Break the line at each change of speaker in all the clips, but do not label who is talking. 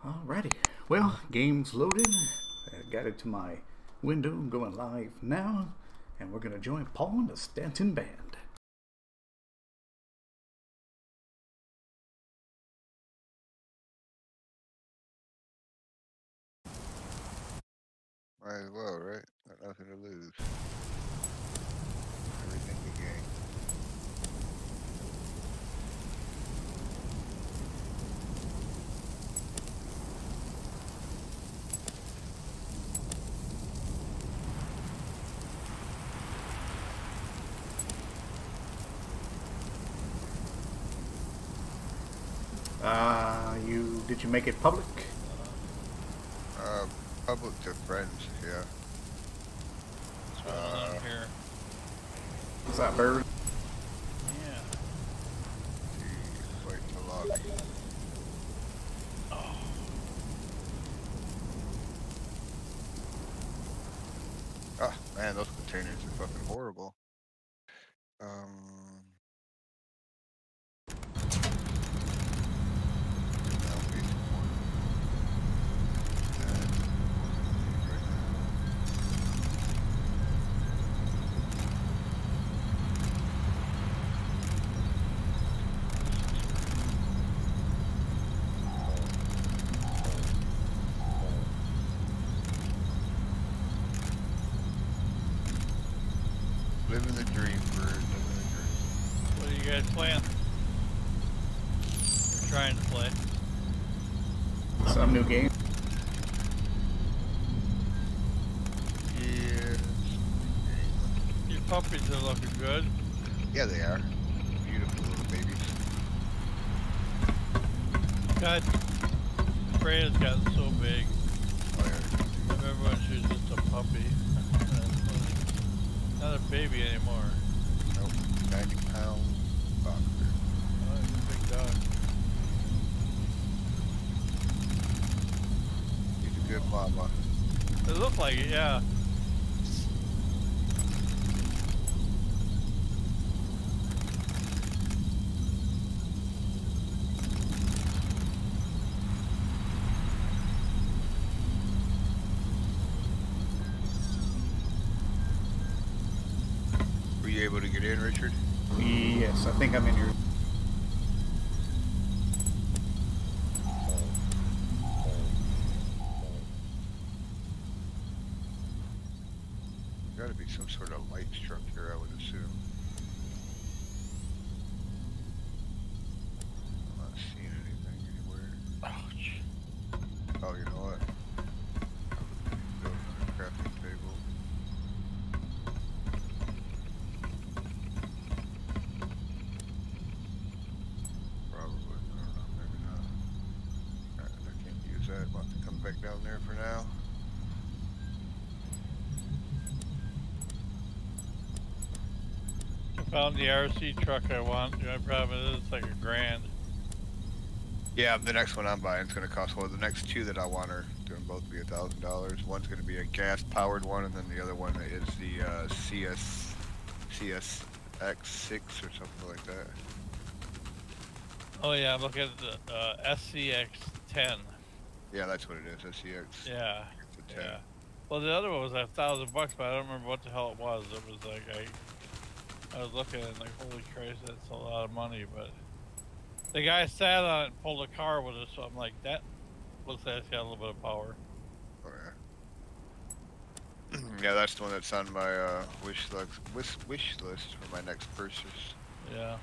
Alrighty, well, game's loaded. I got it to my window. I'm going live now, and we're gonna join Paul and the Stanton Band.
Might as well, right? Got nothing to lose. Everything to gain.
Did you make it public?
Public to friends, yeah.
What's going on here?
What's that, bird?
Yeah.
See, wait in the lobby.
Oh.
Ah, man, those containers are fucking horrible. Living the dream, bird. Living the dream.
What are you guys playing? You're trying to play.
Some new game.
Yes.
Your puppies are looking good.
Yeah, they are. Beautiful little babies.
God, Freya's gotten so big.
Oh, yeah.
I remember when she was just a puppy. Not a baby anymore.
Nope. 90-pound boxer.
Oh, he's a big dog.
He's a good mama.
It looked like it, yeah.
Were you able to get in, Richard?
Yes, I think I'm in your...
Gotta be some sort of light structure, I would assume. I'm not seeing anything anywhere.
Ouch.
Oh, you know what? Build another crafting table. Probably. I don't know. Maybe not. Alright, I can't use that. I'll have to come back down there for now.
I found the RC truck I want. The only problem is it's like $1,000.
Yeah, the next one I'm buying is going to cost, well, the next two that I want are going to both be $1,000. One's going to be a gas-powered one, and then the other one is the CSX6 or something like that.
Oh yeah, I'm looking at the SCX10.
Yeah, that's what it is, SCX.
Yeah.
It's a 10.
Yeah. Well, the other one was $1,000, but I don't remember what the hell it was. It was like I was looking at it like, holy Christ, that's a lot of money. But the guy sat on it and pulled a car with us, so I'm like, that looks like it's got a little bit of power.
Oh, yeah. Yeah, that's the one that's on my wish list for my next purchase.
Yeah.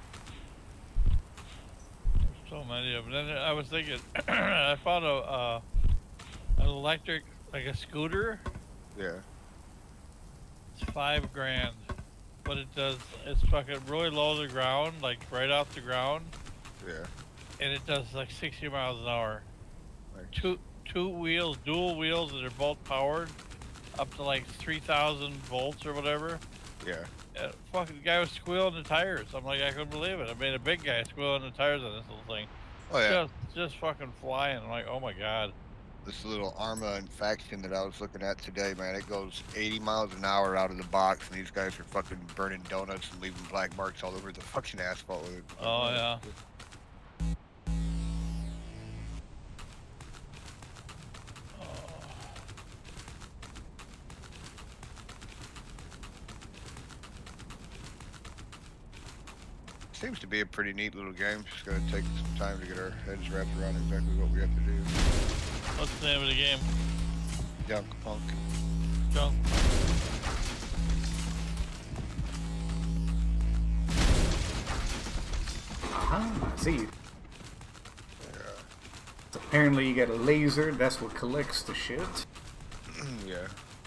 There's so many of them. Then I was thinking, I found an electric, like a scooter.
Yeah.
It's $5,000. But it's fucking really low to the ground, like right off the ground.
Yeah.
And it does like 60 miles an hour.
Like,
Two wheels, dual wheels that are both powered up to like 3,000 volts or whatever.
yeah.
Fucking guy was squealing the tires. I'm like, I couldn't believe it. I mean, a big guy squealing the tires on this little thing.
Oh, yeah.
Just fucking flying. I'm like, oh my God.
This little Arma Infaction that I was looking at today, man, it goes 80 miles an hour out of the box, and these guys are fucking burning donuts and leaving black marks all over the fucking asphalt with it.
Oh yeah.
Seems to be a pretty neat little game. Just gotta take some time to get our heads wrapped around exactly what we have to do.
What's the name of the game?
Junk Punk.
Junk.
Ah, I see.
Yeah.
So apparently you got a laser, that's what collects the shit.
Yeah.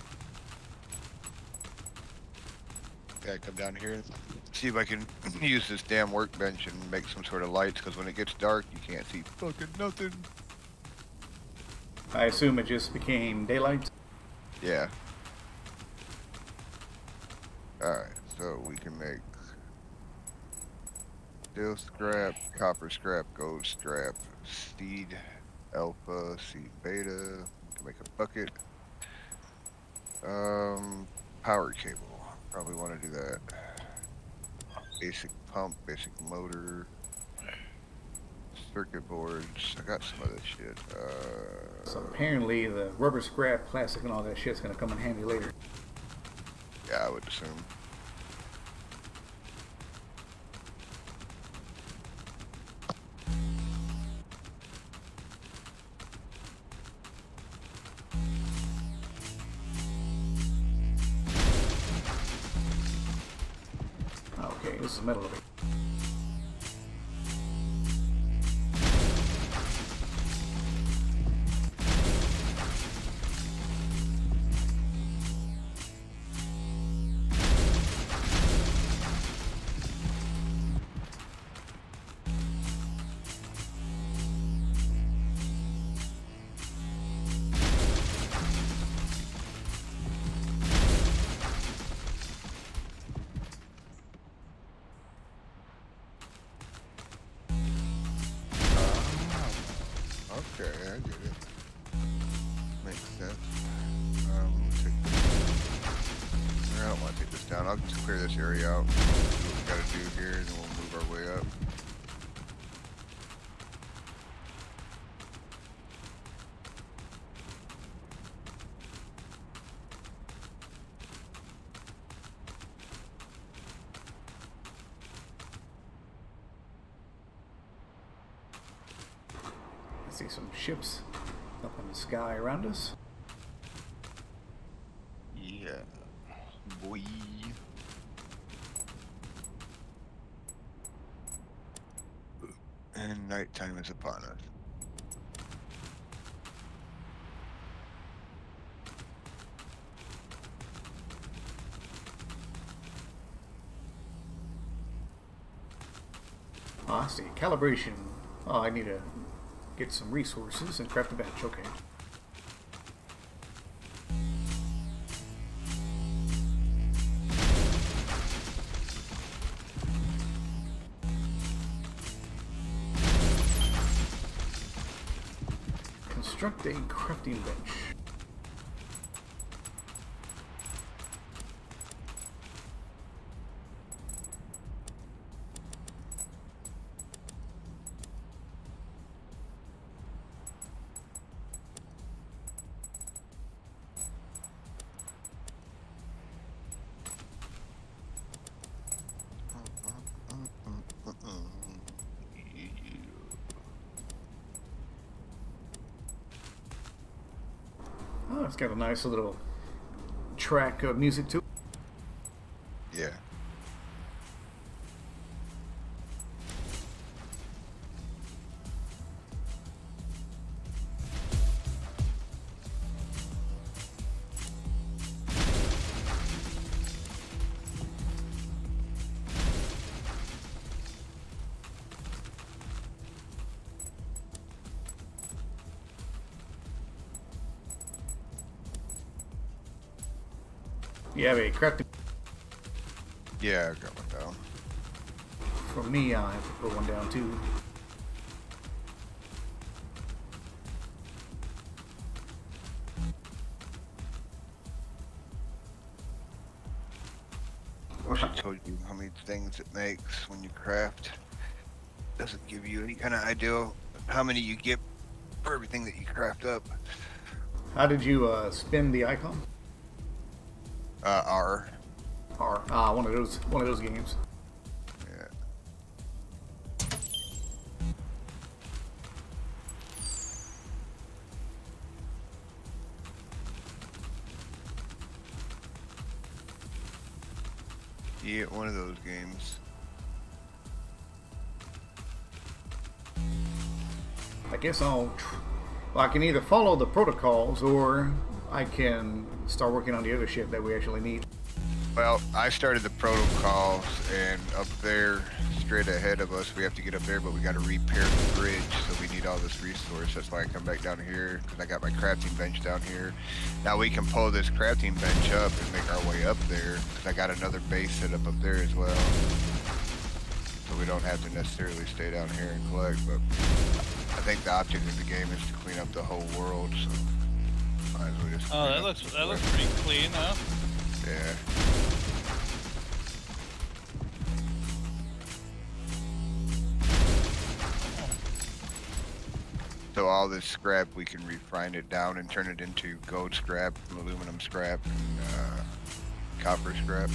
Yeah, come down here and see if I can use this damn workbench and make some sort of lights, because when it gets dark, you can't see fucking nothing.
I assume it just became daylight.
Yeah. Alright, so we can make steel scrap, copper scrap, gold scrap, seed alpha, seed beta. We can make a bucket. Power cable. Probably want to do that. Basic pump, basic motor, circuit boards. I got some of this shit.
So apparently the rubber scrap, plastic, and all that shit's gonna come in handy later.
Yeah, I would assume.
Okay, this is the middle of it.
Okay, I get it. Makes sense. I don't want to take this down. I'll just clear this area out. See what we gotta do here, and then we'll move our way up.
I see some ships up in the sky around us.
Yeah, boy. And nighttime is upon us.
Oh, I see. Calibration. Oh, I need to get some resources and craft a bench. Okay. Construct a crafting bench. Oh, it's got a nice little track of music to it.
Yeah.
You have a crafting.
Yeah, I got one down.
For me, I have to put one down too.
I wish I told you how many things it makes when you craft. Doesn't give you any kind of idea how many you get for everything that you craft up.
How did you spin the icon?
R.
Or one of those games.
Yeah. get one of those games.
I guess well, I can either follow the protocols or I can start working on the other shit that we actually need.
Well, I started the protocols, and up there, straight ahead of us, we have to get up there, but we got to repair the bridge, so we need all this resource. That's why I come back down here, because I got my crafting bench down here. Now we can pull this crafting bench up and make our way up there, because I got another base set up there as well. So we don't have to necessarily stay down here and collect, but I think the object of the game is to clean up the whole world, so might as well just.
Oh, that looks pretty clean, huh?
Yeah. So all this scrap, we can refine it down and turn it into gold scrap, aluminum scrap, and copper scrap.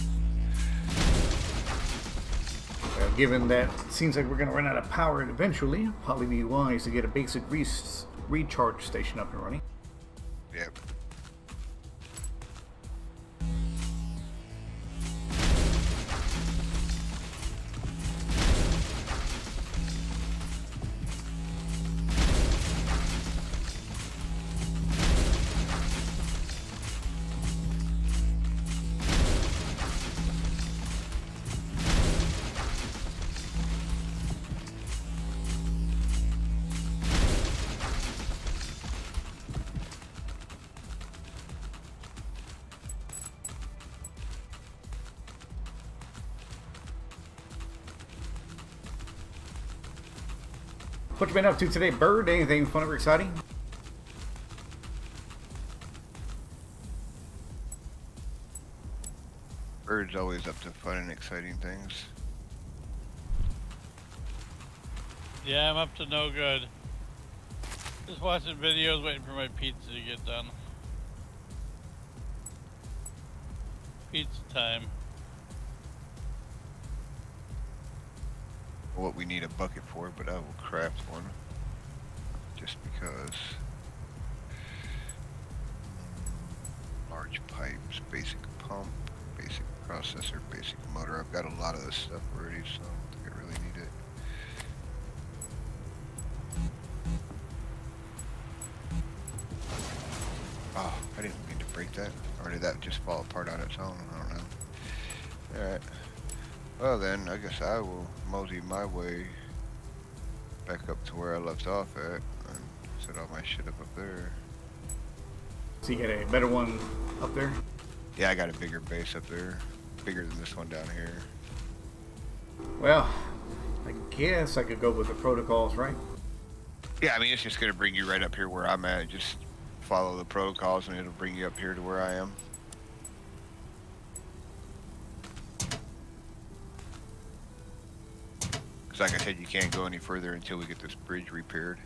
Well, given that it seems like we're going to run out of power eventually, it'll probably be wise to get a basic recharge station up and running.
Yep.
What you been up to today, Bird? Anything fun or exciting?
Bird's always up to fun and exciting things.
Yeah, I'm up to no good. Just watching videos, waiting for my pizza to get done. Pizza time.
What we need a bucket for, but I will craft one. Just because. Large pipes, basic pump, basic processor, basic motor. I've got a lot of this stuff already, so I don't think I really need it. Oh, I didn't mean to break that. Or did that just fall apart on its own? I don't know. Alright. Well then, I guess I will mosey my way back up to where I left off at and set all my shit up there.
So you got a better one up there?
Yeah, I got a bigger base up there. Bigger than this one down here.
Well, I guess I could go with the protocols, right?
Yeah, I mean, it's just going to bring you right up here where I'm at. Just follow the protocols and it'll bring you up here to where I am. Like I said, you can't go any further until we get this bridge repaired.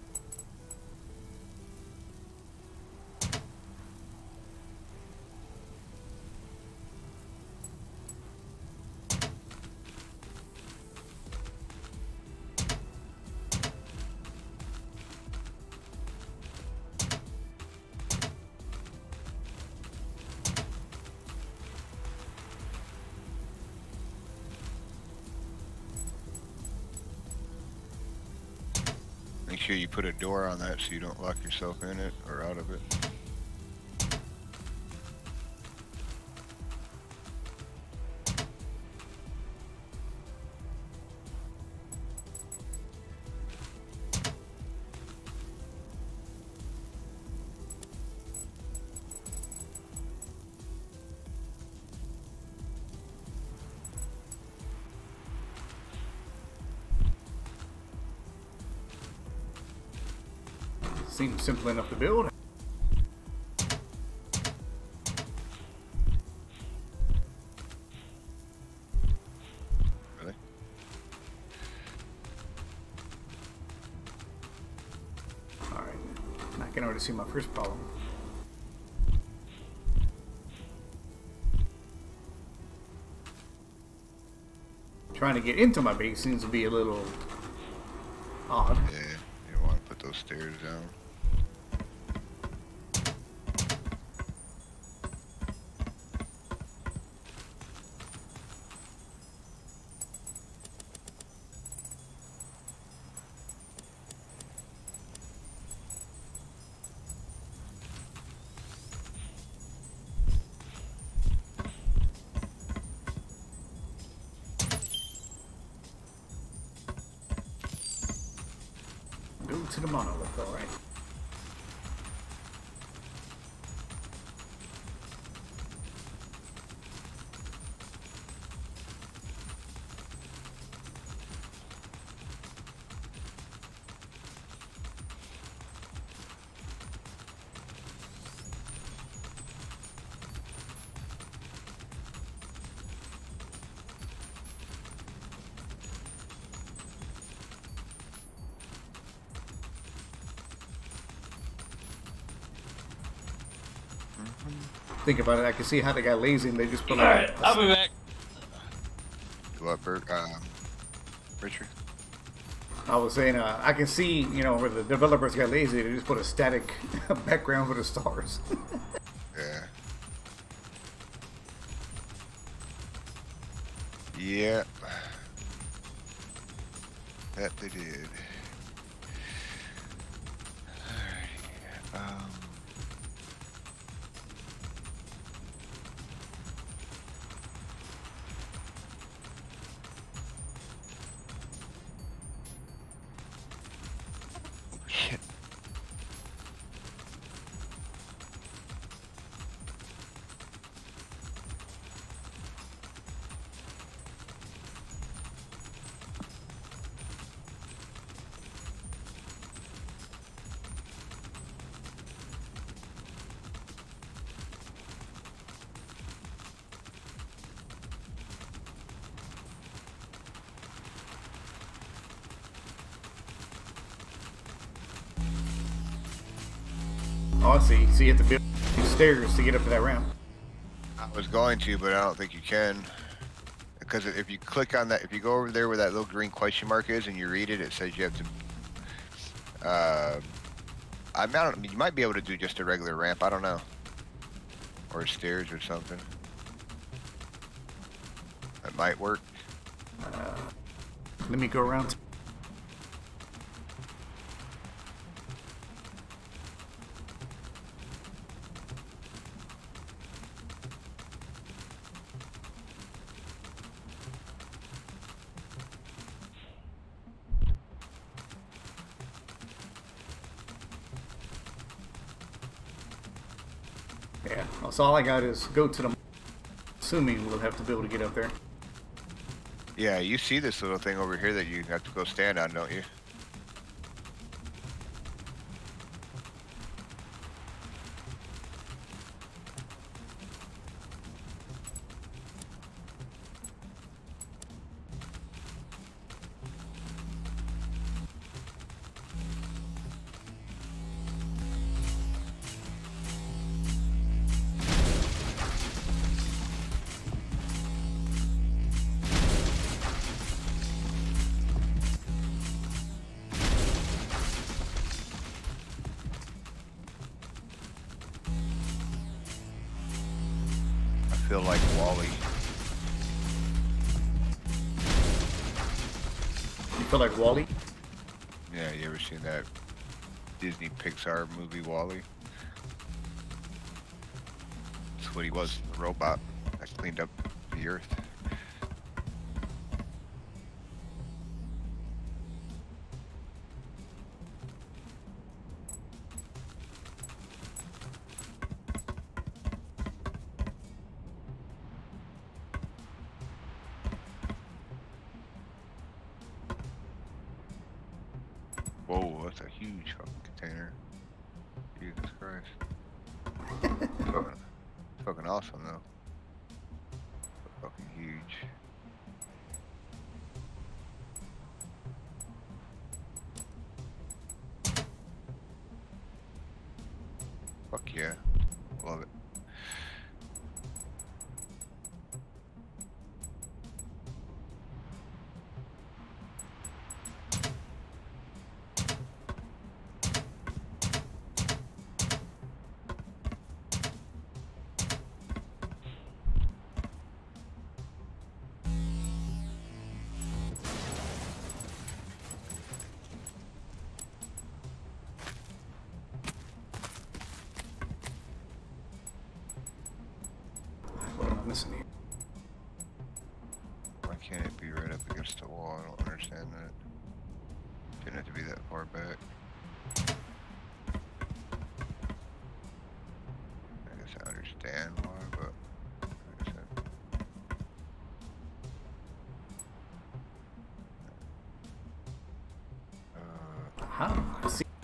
Make sure you put a door on that so you don't lock yourself in it or out of it.
Seems simple enough to build.
Really?
Alright, I can already see my first problem. Trying to get into my base seems to be a little odd.
Yeah, you don't want to put those stairs down.
to the monolith, alright. Think about it, I can see how they got lazy and they just put
Alright, I'll be back.
What, Richard?
I was saying, I can see, you know, where the developers got lazy, they just put a static background for the stars.
Yeah. Yep. That they did. Alrighty. Shit.
Oh, I see. So you have to build these stairs to get up to that ramp.
I was going to, but I don't think you can. Because if you click on that, if you go over there where that little green question mark is and you read it, it says you have to. I mean, you might be able to do just a regular ramp. I don't know, or stairs or something. That might work.
Let me go around. Yeah, so all I got is go to the... Assuming we'll have to be able to get up there.
Yeah, you see this little thing over here that you have to go stand on, don't you? I feel like Wally.
You feel like Wally?
Yeah, you ever seen that Disney Pixar movie Wally? That's what he was, the robot that cleaned up the earth. Whoa, that's a huge fucking container. Jesus Christ. Fucking awesome though. Fucking huge. Fuck yeah. Love it.
What am I missing here?
Why can't it be right up against the wall? I don't understand that. Didn't have to be that far back. understand why, but like I said.
Aha, I see.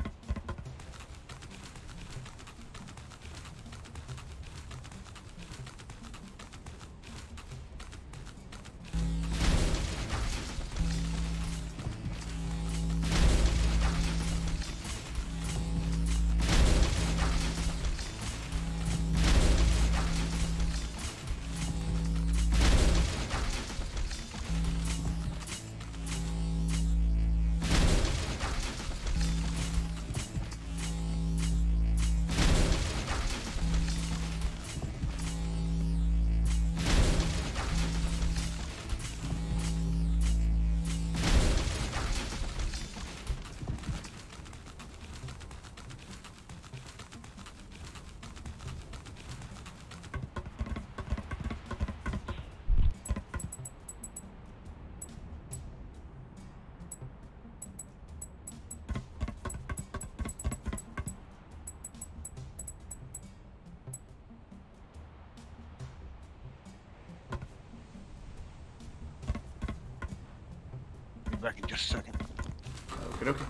Be back in just a second.
Okay, okay.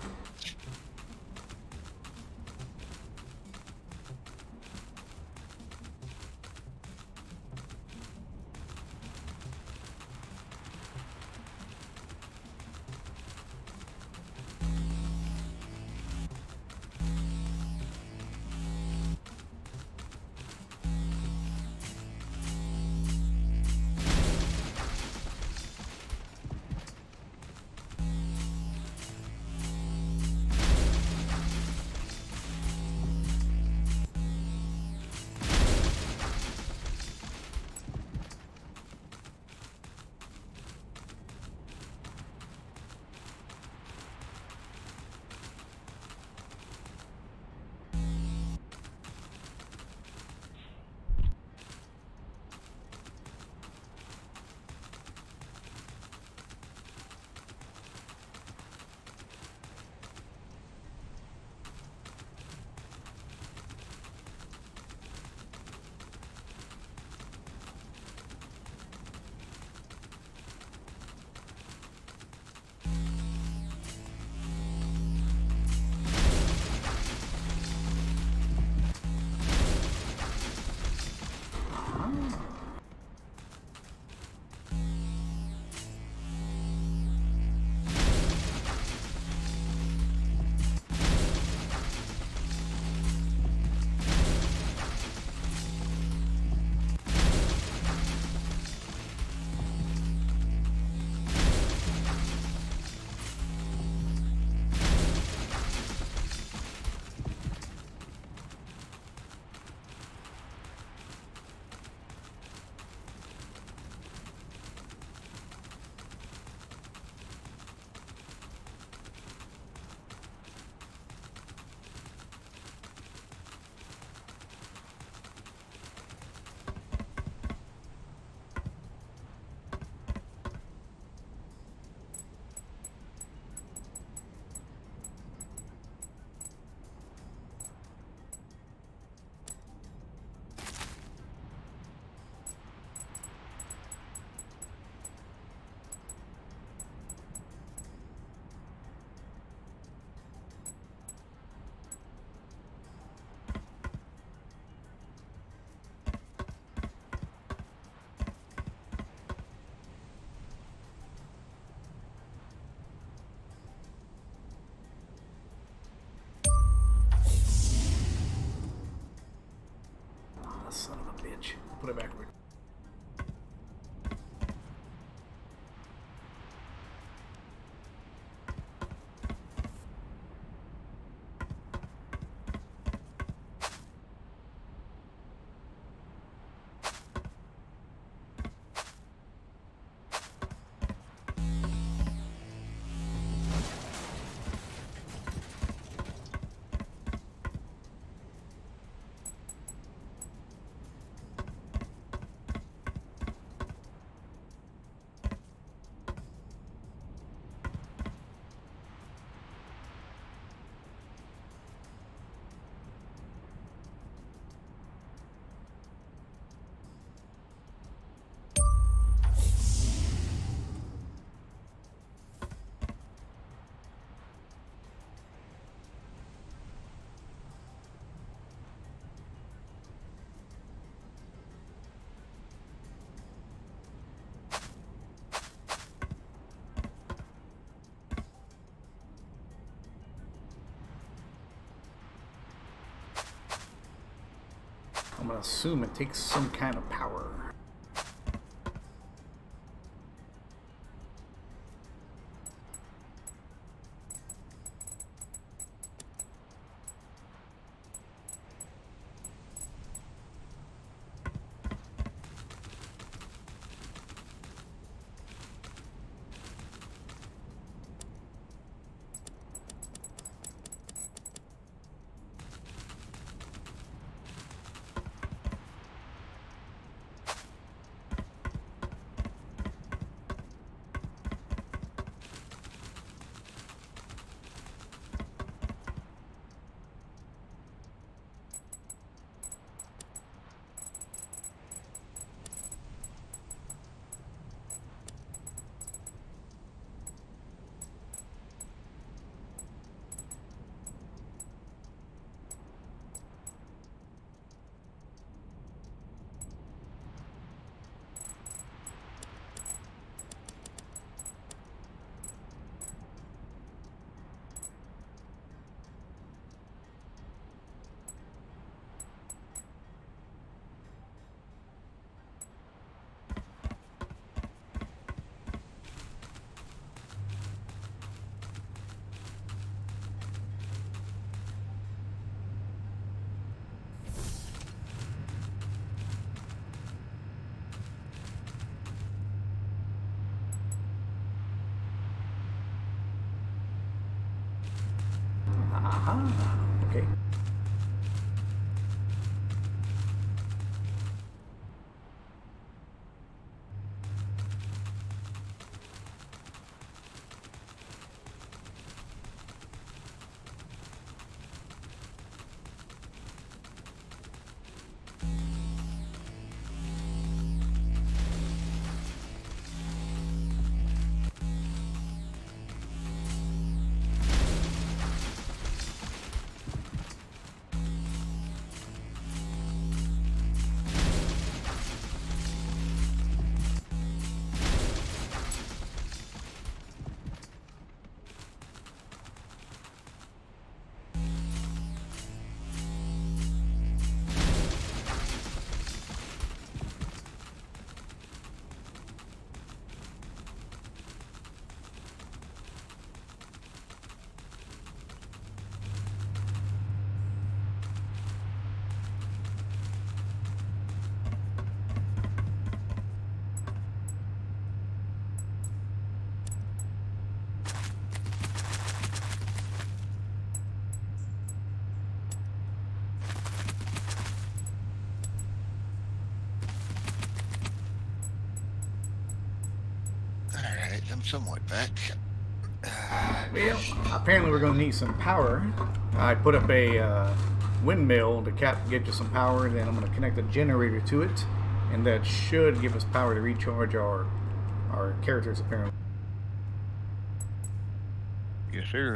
Son of a bitch. Put it backward. gonna assume it takes some kind of power. Aha, okay.
I'm somewhat back.
Well, apparently we're going to need some power. I put up a windmill to get you some power, and then I'm going to connect a generator to it, and that should give us power to recharge our characters, apparently.
Yes, sir.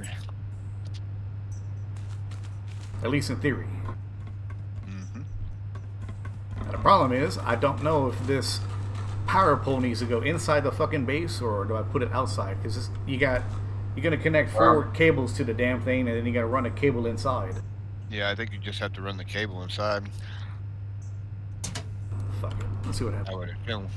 At least in theory.
Mm-hmm.
Now, the problem is, I don't know if this power pole needs to go inside the fucking base, or do I put it outside? Because you're gonna connect four cables to the damn thing, and then you gotta run a cable inside.
Yeah, I think you just have to run the cable inside.
Fuck it. Let's see what happens.
I would assume.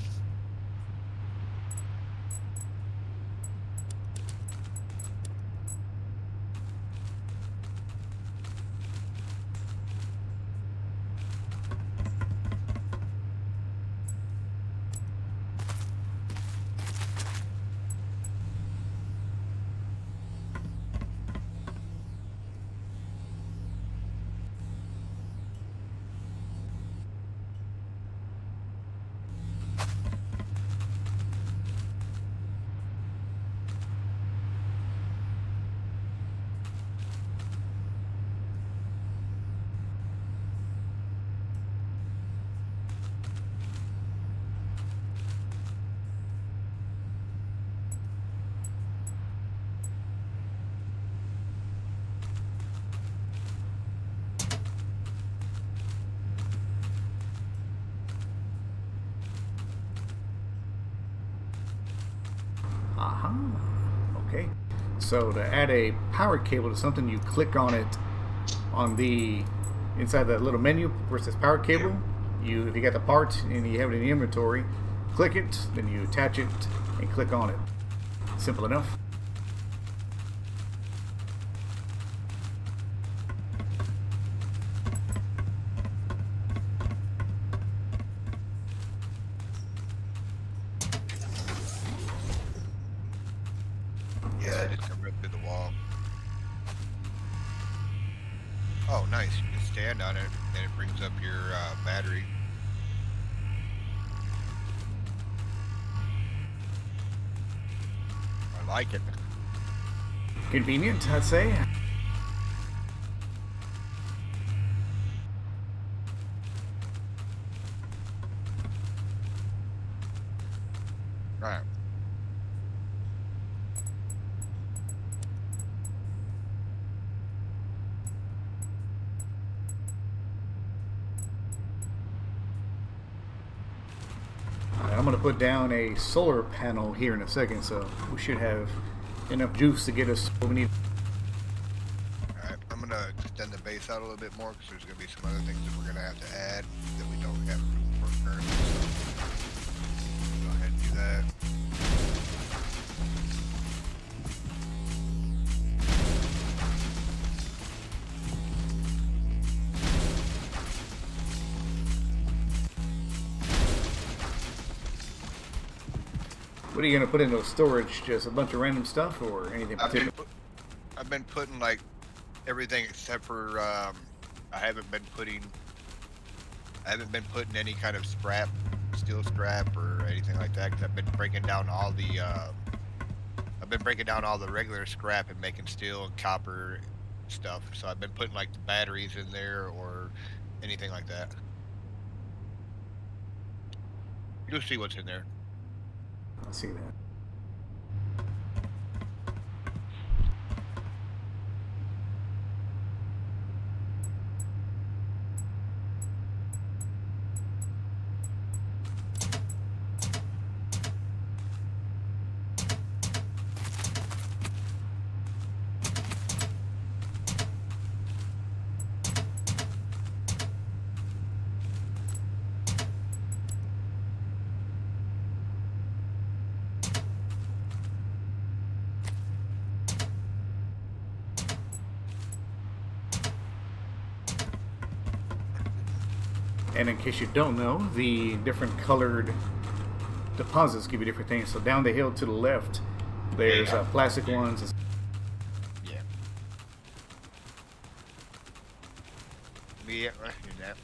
Aha. Okay. So to add a power cable to something, you click on it on the inside that little menu where it says power cable. if you got the part and you have it in the inventory, click it, then you attach it and click on it. Simple enough.
Yeah, just come right through the wall. Oh, nice. You can stand on it, and it brings up your battery. I like it.
Convenient, I'd say.
Alright.
I'm going to put down a solar panel here in a second, so we should have enough juice to get us what we need.
Alright, I'm going to extend the base out a little bit more because there's going to be some other things that we're going to have to add that we don't have room for currently. So go ahead and do that.
What are you going to put in those storage? Just a bunch of random stuff or anything particular?
I've been putting like everything except for I haven't been putting any kind of scrap, steel scrap or anything like that because I've been breaking down all the regular scrap and making steel and copper stuff. So I've been putting like the batteries in there or anything like that. You'll see what's in there.
I see that. And in case you don't know, the different colored deposits give you different things. So down the hill to the left, there's plastic ones.
Yeah. Yeah, right in that.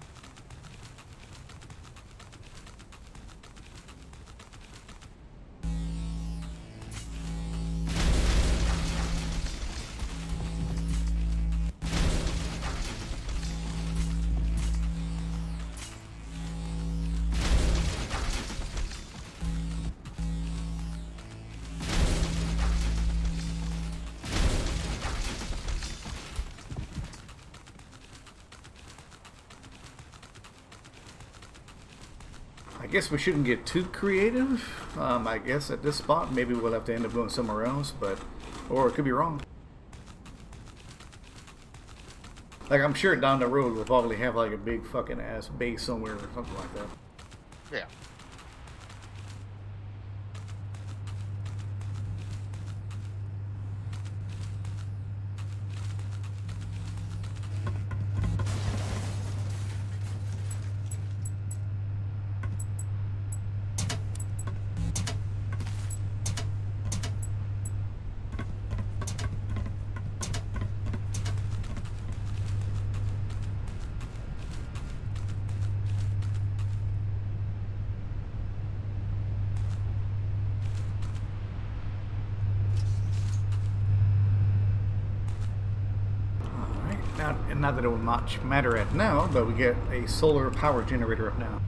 I guess we shouldn't get too creative. I guess at this spot, maybe we'll have to end up going somewhere else, or it could be wrong. Like, I'm sure down the road we'll probably have like a big fucking ass base somewhere or something like that.
Yeah.
Not that it will much matter at now, but we get a solar power generator up now.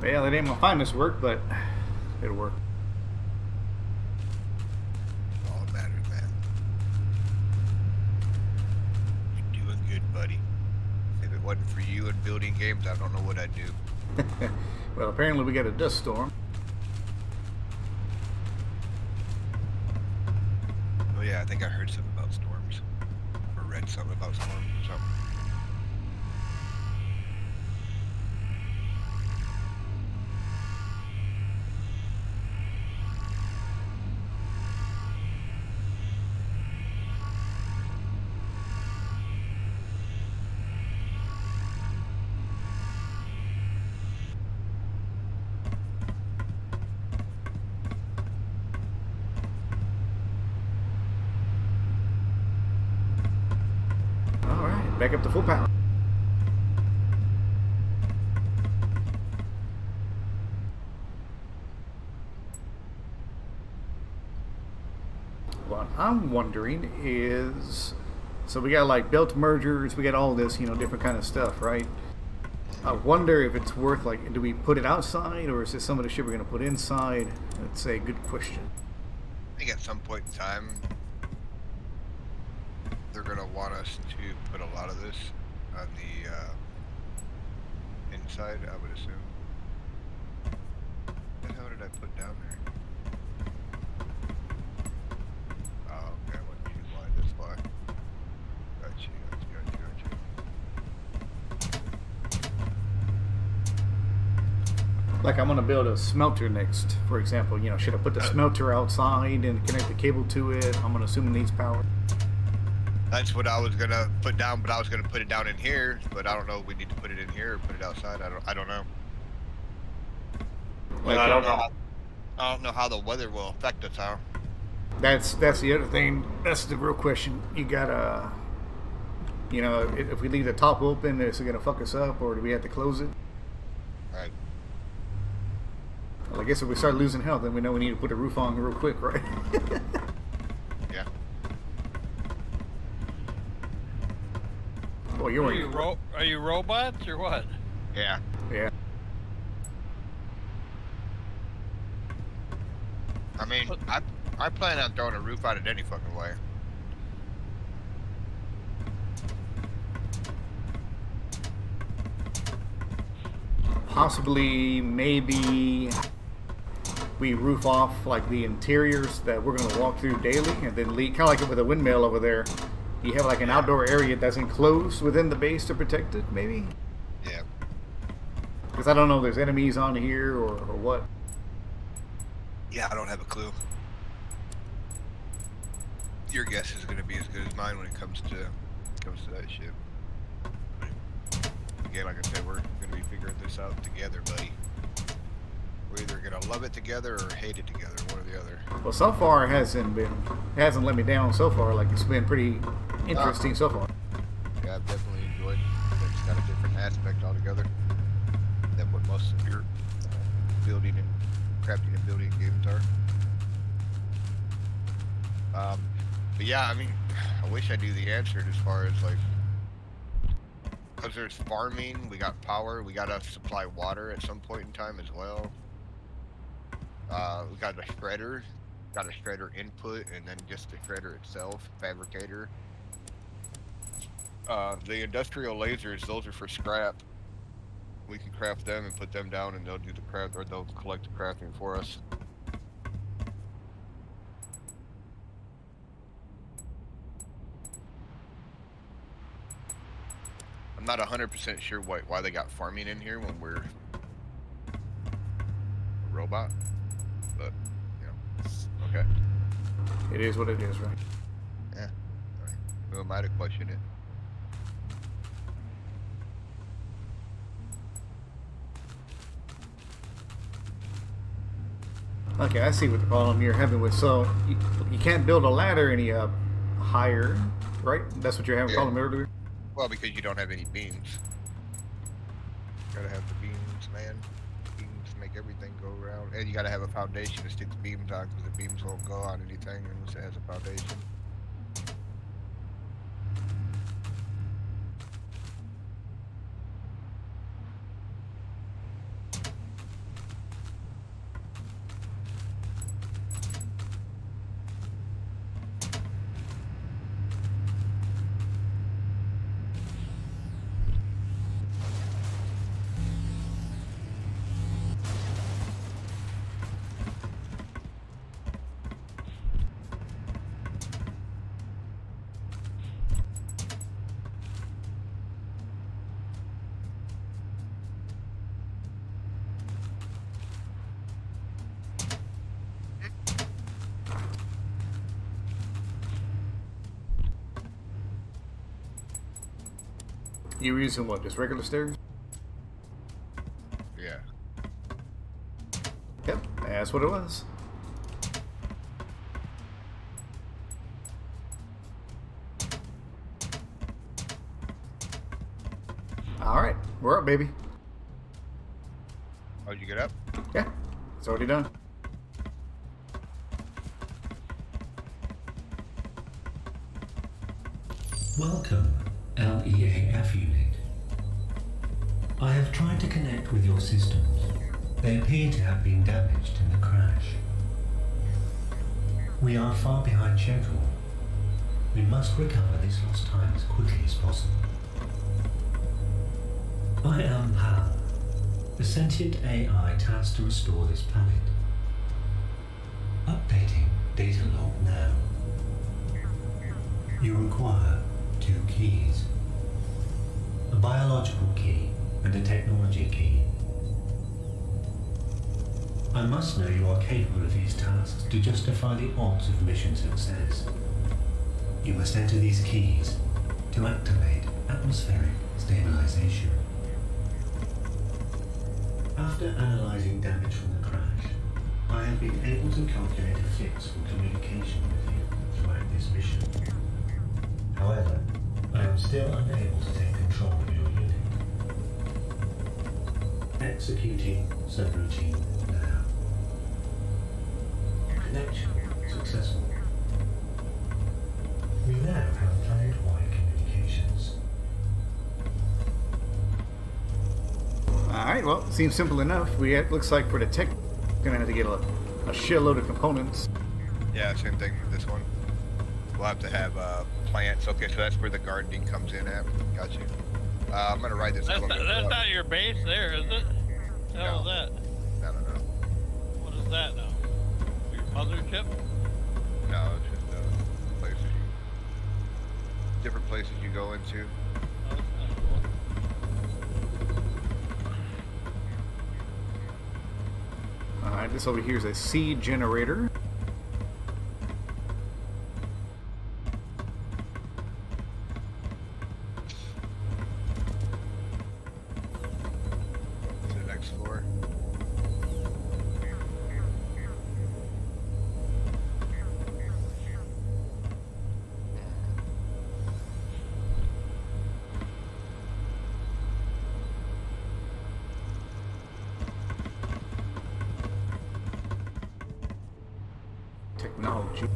Well, it ain't my finest work, but it'll work.
All that matters, man. You're doing good, buddy. If it wasn't for you and building games, I don't know what I'd do.
Well, apparently we got a dust storm.
Oh yeah, I think I heard something about storms. Or read something about storms or something.
Alright, back up to full power. What I'm wondering is, so we got like belt mergers, we got all this, you know, different kind of stuff, right? I wonder if it's worth, like, do we put it outside, or is this some of the shit we're going to put inside? That's a good question.
I think at some point in time, they're going to want us to put a lot of this on the inside, I would assume. What the hell did I put down there? Oh, okay, I wasn't too wide this far. Gotcha.
Like, I'm going to build a smelter next, for example. You know, should I put the smelter outside and connect the cable to it? I'm going to assume it needs power.
That's what I was gonna put down, but I was gonna put it down in here. But I don't know if we need to put it in here or put it outside. I don't know.
Like,
I don't know how the weather will affect us. How?
That's the other thing. That's the real question. You gotta, you know, if we leave the top open, is it gonna fuck us up, or do we have to close it?
Right.
Well, I guess if we start losing health, then we know we need to put a roof on real quick, right?
Yeah.
Boy, you're
Are you robots or what?
Yeah.
Yeah.
I mean, I plan on throwing a roof out it any fucking way.
Possibly, maybe we roof off like the interiors that we're gonna walk through daily, and then leave, kind of like with a windmill over there. You have like an outdoor area that's enclosed within the base to protect it, maybe?
Yeah.
Because I don't know if there's enemies on here or what.
Yeah, I don't have a clue. Your guess is gonna be as good as mine when it comes to that shit. Again, like I said, we're gonna be figuring this out together, buddy. We're either gonna love it together or hate it together, one or the other.
Well, so far it hasn't let me down so far. Like, it's been pretty interesting so far.
Yeah, I've definitely enjoyed it. It's got a different aspect altogether than what most of your building and crafting and building games are. But yeah, I mean, I wish I knew the answer as far as like, because there's farming, we got power, we gotta supply water at some point in time as well. We got a shredder input, and then just the shredder itself, fabricator. The industrial lasers, those are for scrap. We can craft them and put them down, and they'll do the craft, or they'll collect the crafting for us. I'm not 100% sure why they got farming in here when we're a robot, but you know, okay.
It is what it is, right?
Yeah. Who am I to question it?
Okay, I see what the problem you're having with. So you can't build a ladder any higher, right? That's what you're having a problem earlier.
Well, because you don't have any beams. Gotta have the beams, man. Beams make everything go around, and you gotta have a foundation to stick the beams on, because the beams won't go on anything unless it has a foundation.
You were using what, just regular stairs?
Yeah.
Yep, that's what it was. Alright, we're up, baby.
Oh, did you get up?
Yeah, it's already done.
Welcome, LEAF unit. I have tried to connect with your systems. They appear to have been damaged in the crash. We are far behind schedule. We must recover this lost time as quickly as possible. I am Hal, the sentient AI tasked to restore this planet. Updating data log now. You require 2 keys. A biological key and a technology key. I must know you are capable of these tasks to justify the odds of mission success. You must enter these keys to activate atmospheric stabilization. After analyzing damage from the crash, I have been able to calculate a fix for communication with you throughout this mission. However, I am still unable to take control of your unit. Executing subroutine now. Connection successful. We now have planet-wide communications.
Alright, well, seems simple enough. Looks like for the tech, we're gonna have to get a shitload of components.
Yeah, same thing for this one. We'll have to have plants. Okay, so that's where the gardening comes in at. Got you. I'm gonna ride this.
That's not your base there, is it? What the hell is that?
No.
What is that now? Your mothership?
No, it's just places different places you go into.
Oh, that's kind of cool.
Alright, this over here is a seed generator.
To the next floor.
Technology.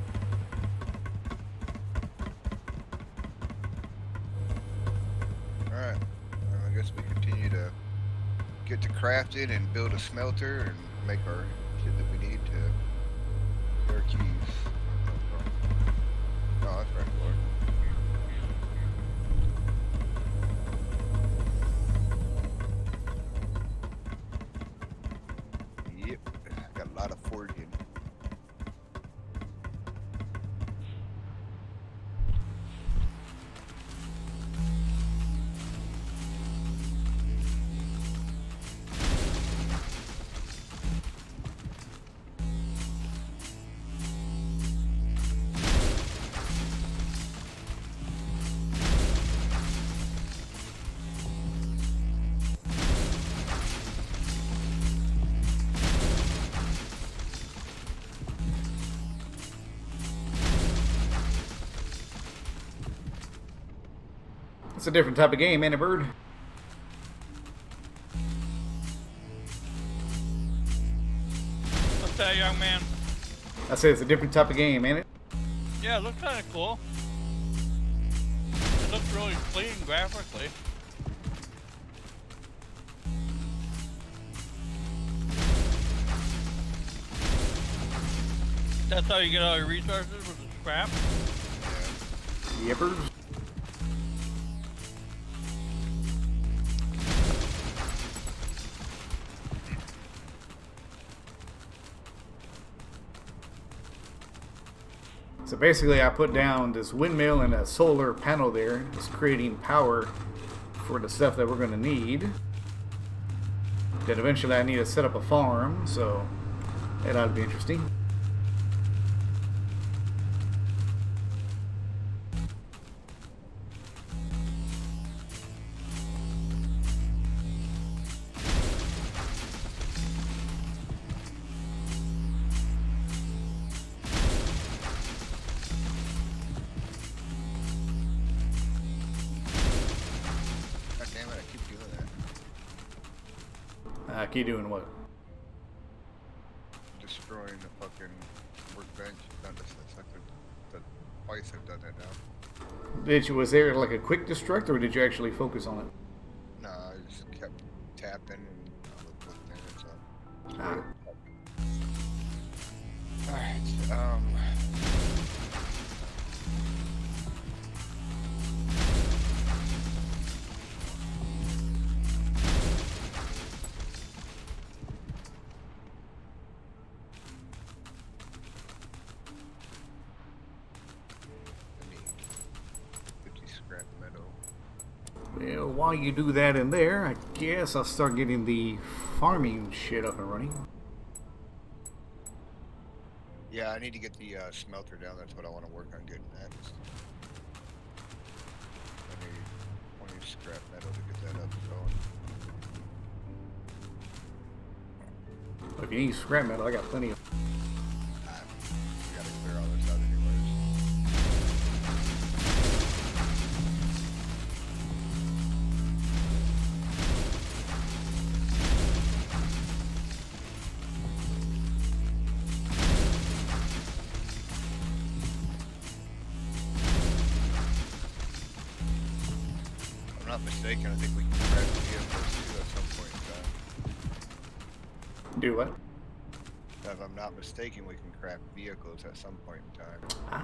Alright. I guess we continue to get to crafting and build a smelter and make our shit that we need to get our keys. Oh, that's right, Lord. Yep, got a lot of forging.
It's a different type of game, ain't it, Bird?
What's that, young man?
I say it's a different type of game, ain't it?
Yeah, it looks kind of cool. It looks really clean graphically. That's how you get all your resources with the scrap?
Yippers. So basically I put down this windmill and a solar panel there. It's creating power for the stuff that we're going to need. Then eventually I need to set up a farm, so that ought to be interesting. Like you doing what?
Destroying the fucking workbench. Not just that's like the twice I've done that now.
Was there like a quick destruct, or did you actually focus on it?
No, I just kept tapping and I was looking at it, so.
Ah.
Alright, I need 50 scrap metal.
Well, while you do that in there, I guess I'll start getting the farming shit up and running.
Yeah, I need to get the smelter down. That's what I want to work on getting next. I need 20 scrap metal to get that up and going.
If you need scrap metal, I got plenty of.
We gotta clear all this out anyways. If I'm not mistaken, I think we can craft vehicles too at some point in time.
Do what?
If I'm not mistaken, we can craft vehicles at some point in time.
Ah.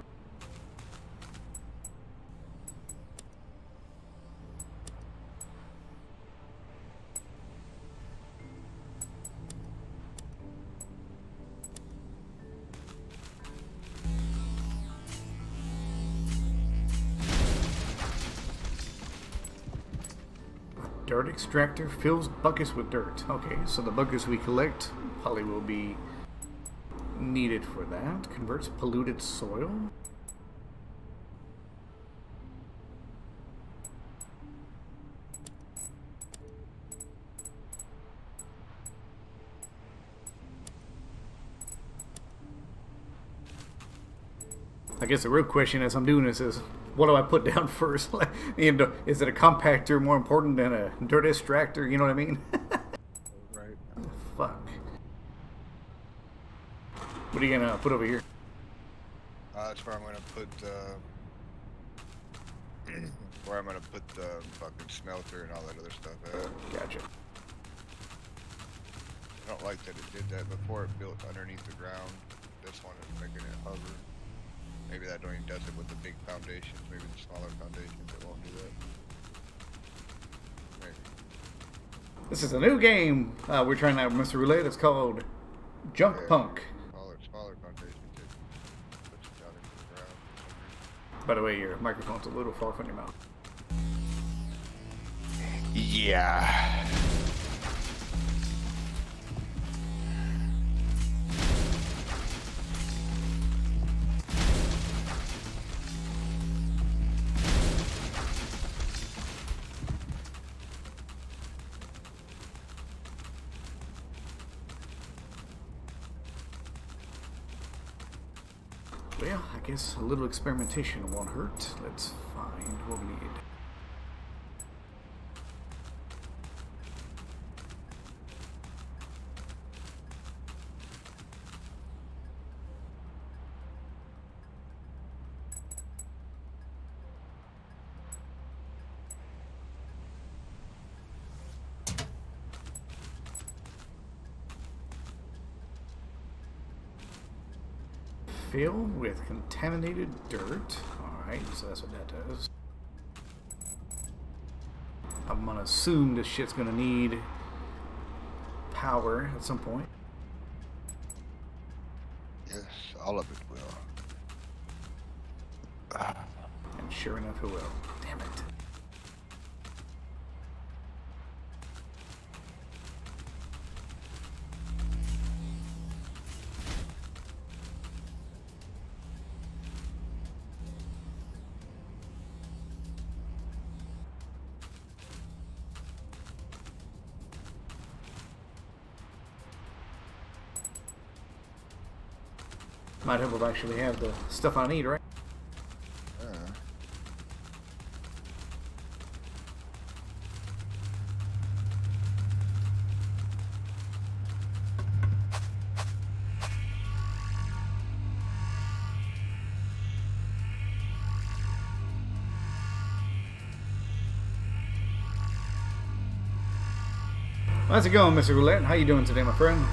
Dirt extractor fills buckets with dirt. Okay, so the buckets we collect probably will be needed for that. Converts polluted soil. I guess the real question as I'm doing this is, what do I put down first? Like, you know, is it a compactor more important than a dirt extractor? You know what I mean?
Right.
Fuck. What are you gonna put over here?
That's where I'm gonna put where I'm gonna put the fucking smelter and all that other stuff at.
Gotcha.
I don't like that it did that before. It built underneath the ground. This one is making it hover. Maybe that only does it with the big foundations. Maybe the smaller foundations it won't do that. Maybe.
This is a new game we're trying out, Mr. Roulette. It's called Junk
Yeah.
Punk.
Smaller foundations it puts it down into the ground.
By the way, your microphone's a little far from your mouth.
Yeah.
Well, I guess a little experimentation won't hurt. Let's find what we need. Fill with contaminated dirt. Alright, so that's what that does. I'm gonna assume this shit's gonna need power at some point.
Yes, all of it will.
And sure enough it will. Damn it. Might help if I actually have the stuff I need, right? How's it going, Mr. Roulette? How you doing today, my friend?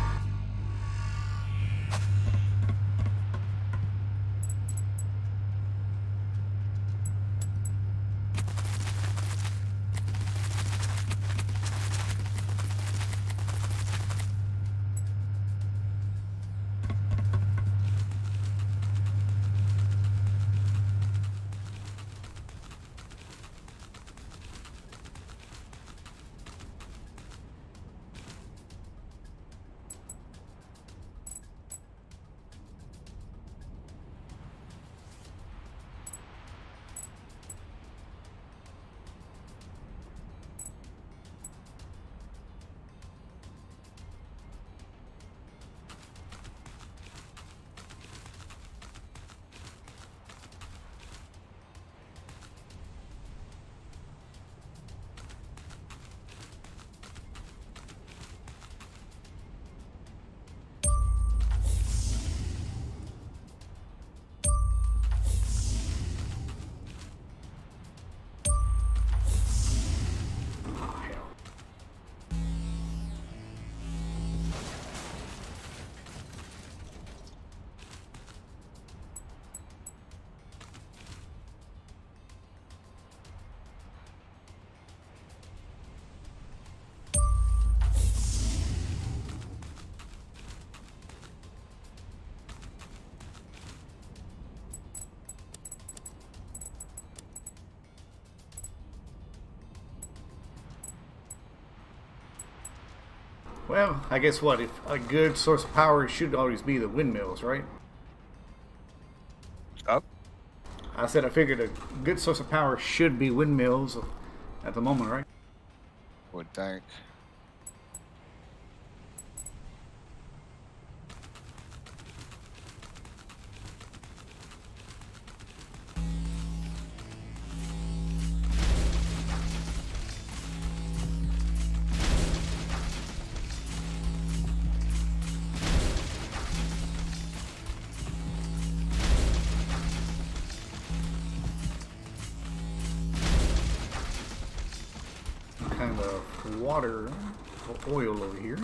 Well, I guess what? If a good source of power should always be the windmills, right?
Up?
I said I figured a good source of power should be windmills at the moment, right?
Would think.
Kind of water or oil over here.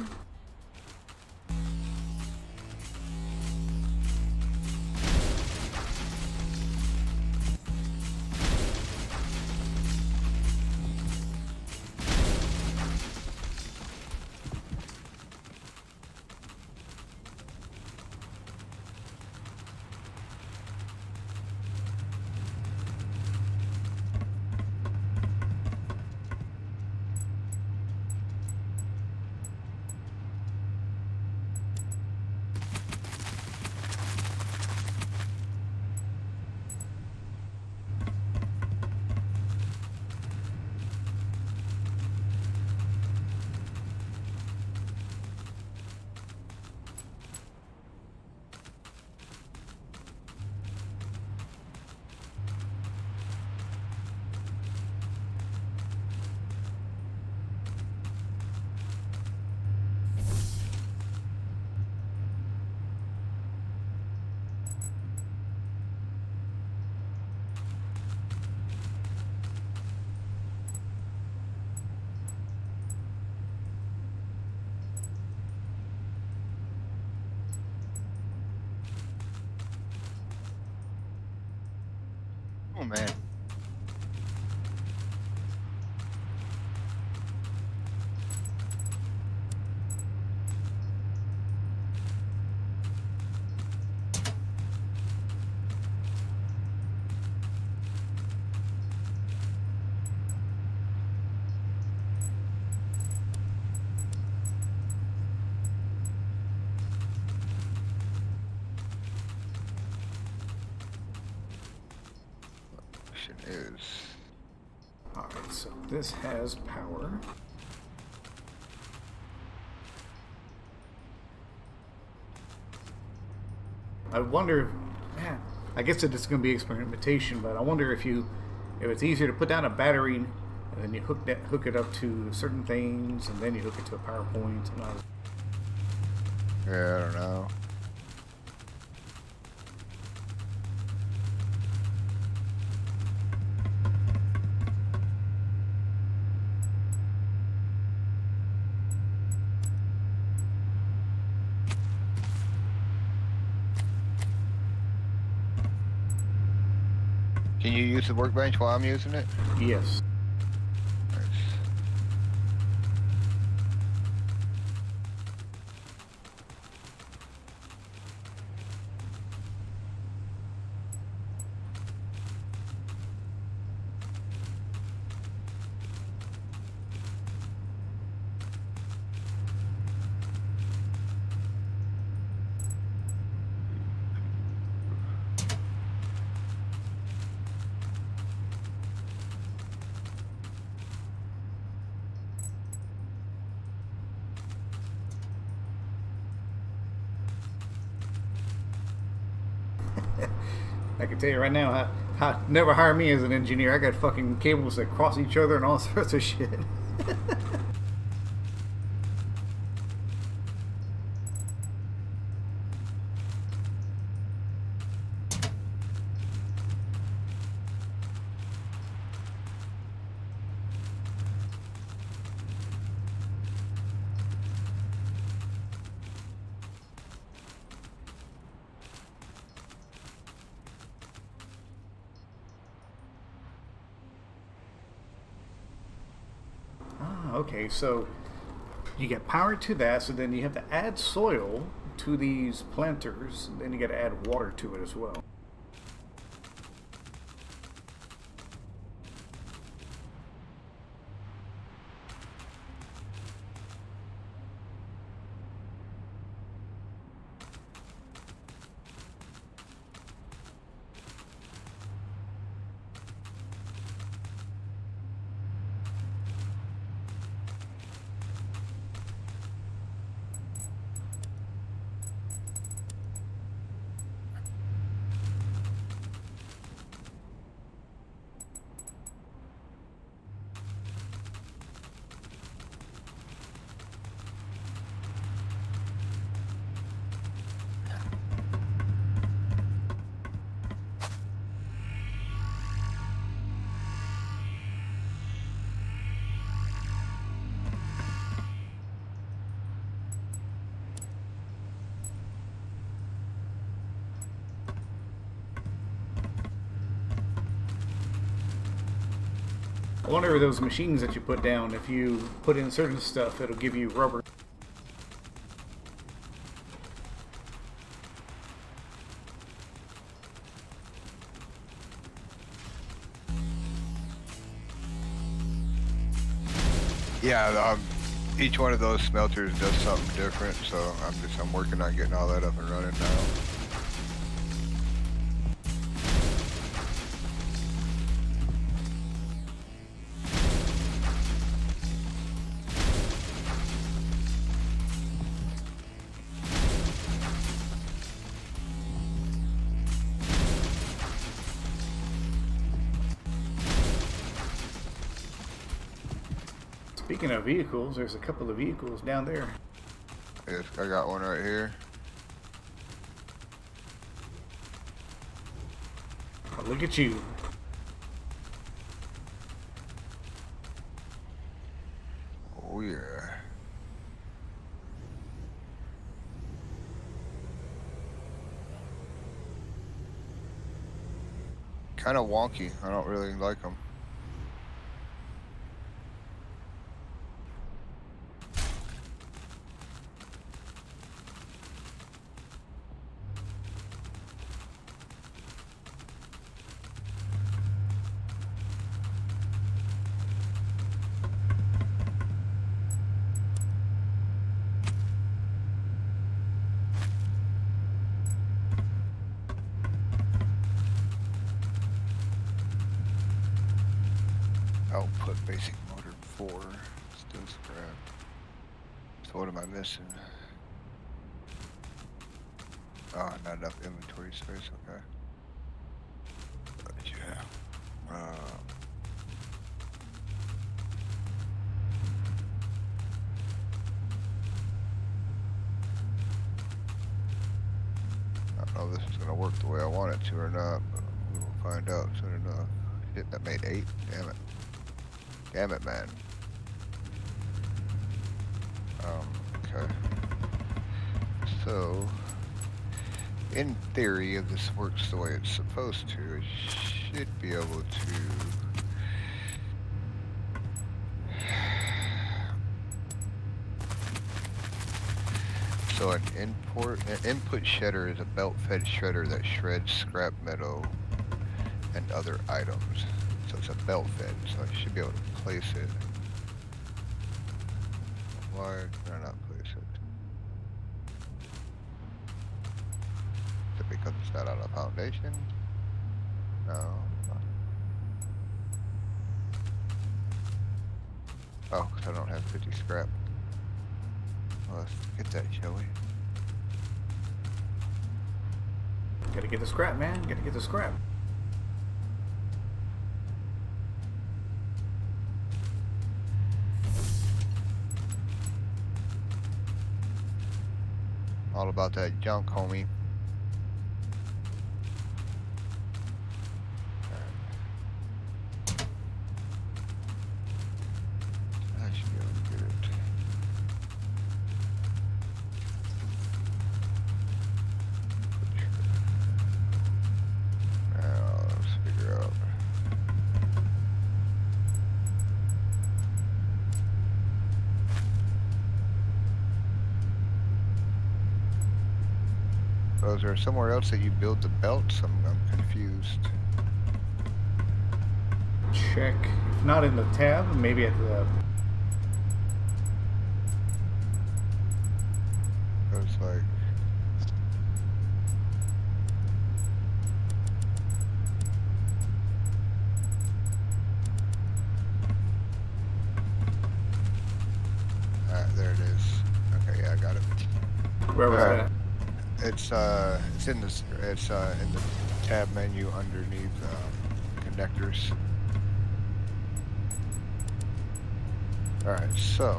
Oh man. Question is,
Alright, so this has power. I wonder, man, I guess it's going to be experimentation, but I wonder if it's easier to put down a battery and then you hook it up to certain things, and then you hook it to a power point.
yeah, I don't know. Can you use the workbench while I'm using it?
Yes.
Nice.
I can tell you right now, never hire me as an engineer. I got fucking cables that cross each other and all sorts of shit. Okay, so you get power to that, so then you have to add soil to these planters, then you got to add water to it as well. One of those machines that you put down, if you put in certain stuff, it'll give you rubber.
Yeah, each one of those smelters does something different, so I'm working on getting all that up and running now.
Speaking of vehicles, there's a couple of vehicles down there.
Yes, I got one right here.
Oh, look at you.
Oh yeah. Kind of wonky. I don't really like them. Output basic motor 4, still scrap. So what am I missing? Oh, not enough inventory space, okay. But yeah. I don't know if this is gonna work the way I want it to or not, but we will find out soon enough. Shit, that made 8, damn it. Damn it, man. Okay. So, in theory, if this works the way it's supposed to, it should be able to. So an input shredder is a belt-fed shredder that shreds scrap metal and other items. So it's a belt-fed, so I should be able to place it. Why can I not place it? Is it because it's not on a foundation? No. Oh, because I don't have 50 scrap. Well, let's get that, shall we?
Gotta get the scrap, man. Gotta get the scrap.
All about that junk, homie. I should be able to get it. Now, let's figure out. Oh, is there somewhere else that you build the belts? I'm confused.
Check. If not in the tab, maybe at the...
It's like... there it is. Okay, yeah, I got it.
Where was
Alright.
that?
It's in this. It's in the tab menu underneath connectors. All right, so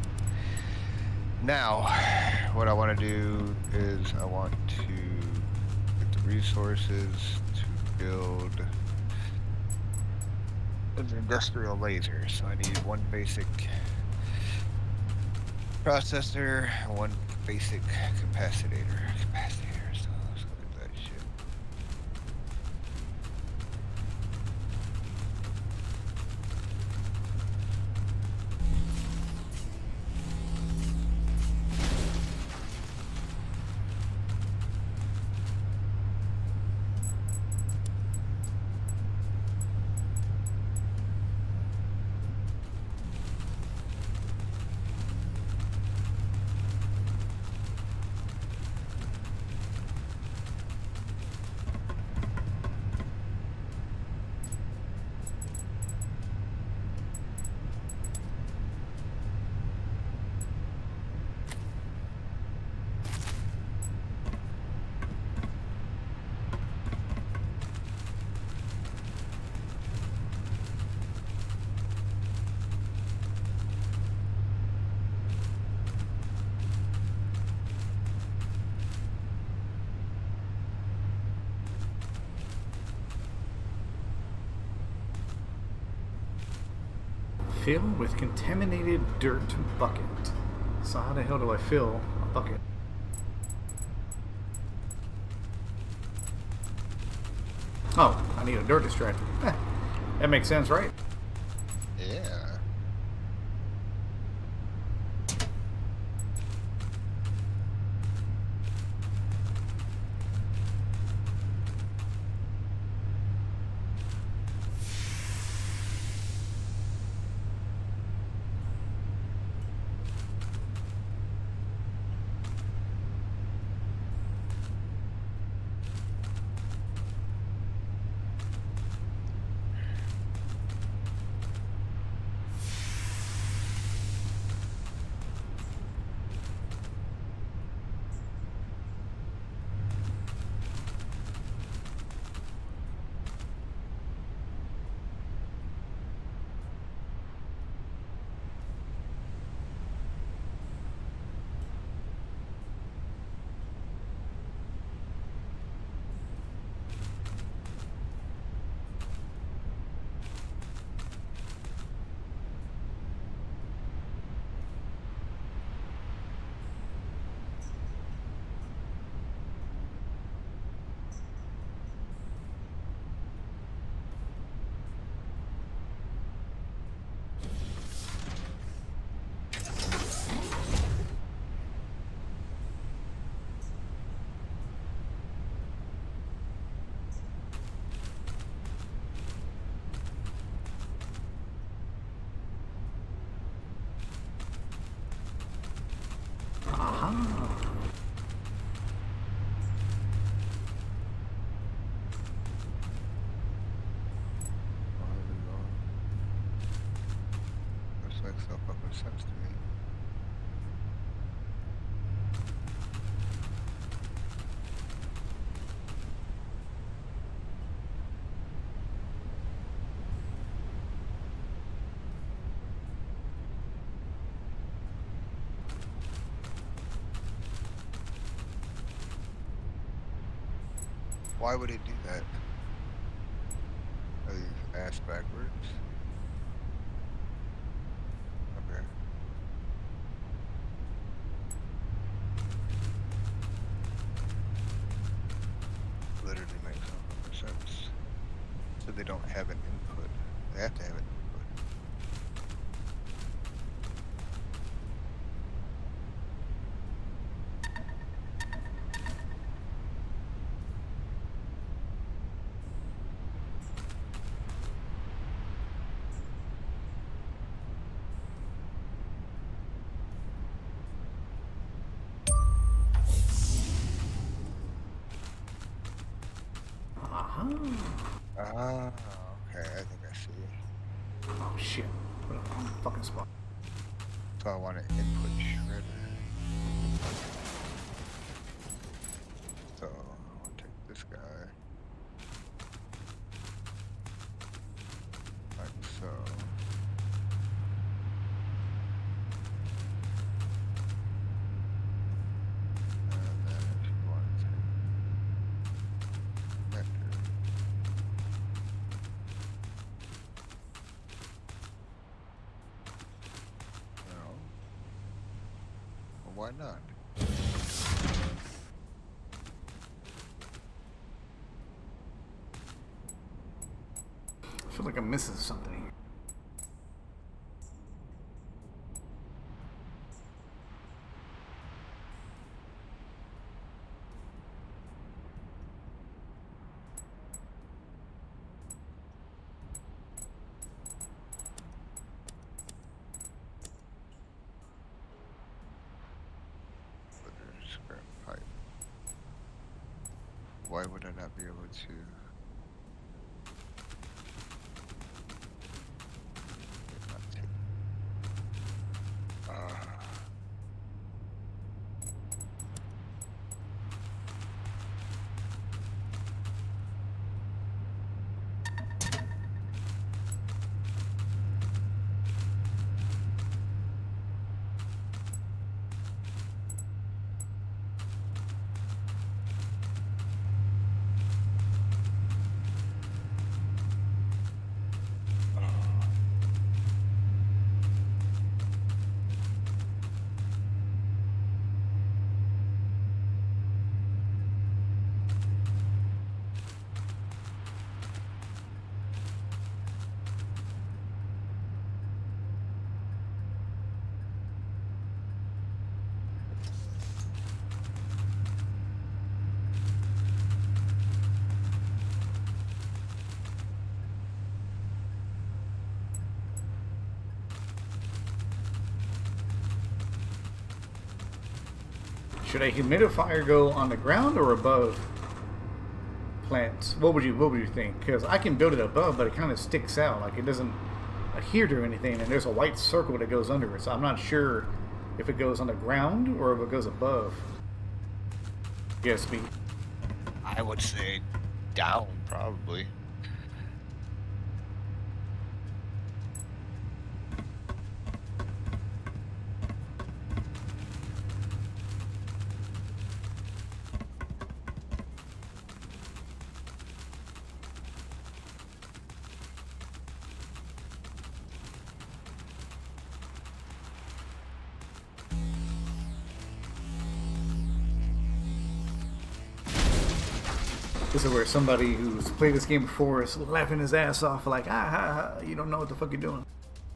now what I want to do is I want to get the resources to build an industrial laser. So I need one basic processor, one basic capacitor. So let's look at that shit.
Fill with contaminated dirt bucket. So how the hell do I fill a bucket? Oh, I need a dirt extractor. That makes sense, right?
Yeah. Why would it do that? Are these ass backwards? Okay. Literally makes no sense. So they don't have an input. They have to have an input. Ah, okay, I think I see.
Oh shit. Put it on the fucking spot.
So I want to input shredder. So I'll take this guy. Like so. And then if you want to take connector. No. Well, why not?
I feel like I'm missing something here.
Scrap pipe. Why would I not be able to?
Should a humidifier go on the ground or above plants? What would you think? Because I can build it above, but it kind of sticks out, like it doesn't adhere to anything, and there's a white circle that goes under it. So I'm not sure if it goes on the ground or if it goes above. Yes, me.
I would say down, probably.
This is where somebody who's played this game before is laughing his ass off, like, ah, you don't know what the fuck you're doing.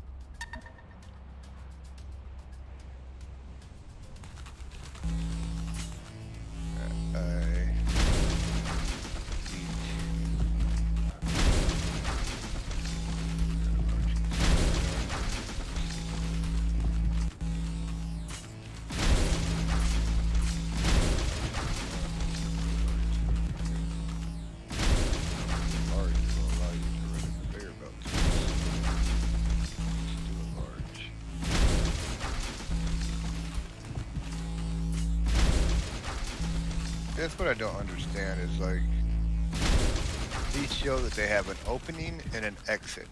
That's what I don't understand is like these show that they have an opening and an exit,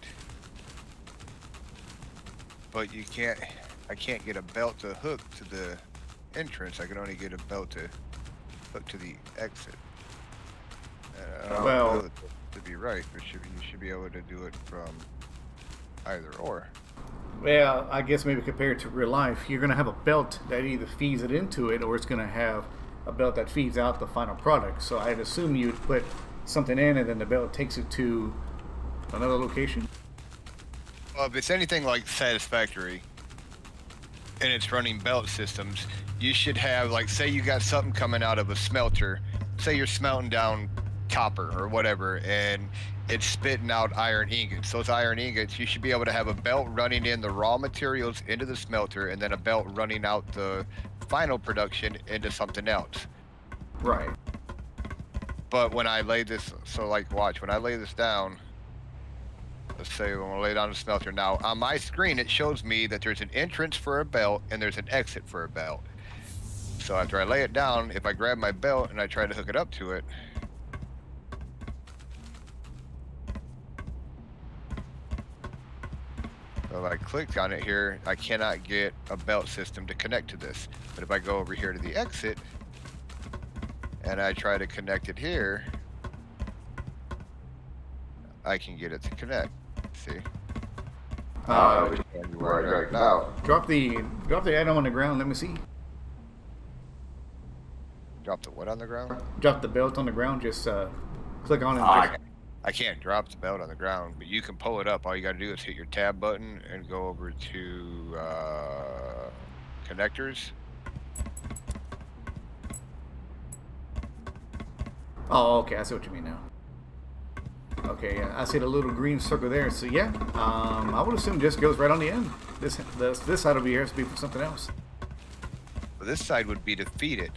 but you can't. I can't get a belt to hook to the entrance. I can only get a belt to hook to the exit.
Well-
to be right, you should be able to do it from either or.
Well, I guess maybe compared to real life, you're going to have a belt that either feeds it into it or it's going to have a belt that feeds out the final product. So I'd assume you'd put something in and then the belt takes it to another location.
Well, if it's anything like Satisfactory and it's running belt systems, you should have, like, say you got something coming out of a smelter, say you're smelting down copper or whatever, and it's spitting out iron ingots. Those iron ingots, you should be able to have a belt running in the raw materials into the smelter and then a belt running out the final production into something else.
Right.
But when I lay this, so like watch, when I lay this down, let's say I'm gonna lay down the smelter now, on my screen it shows me that there's an entrance for a belt and there's an exit for a belt. So after I lay it down, if I grab my belt and I try to hook it up to it, so if I click on it here, I cannot get a belt system to connect to this. But if I go over here to the exit and I try to connect it here, I can get it to connect. See?
Where I dragged it out. Drop the item on the ground. Let me see.
Drop the what on the ground?
Drop the belt on the ground. Just click on it.
I can't drop the belt on the ground, but you can pull it up. All you got to do is hit your tab button and go over to connectors.
Oh, okay. I see what you mean now. Okay, yeah, I see the little green circle there. So yeah, I would assume just goes right on the end. This side over here has to be for something else.
Well, this side would be to feed it.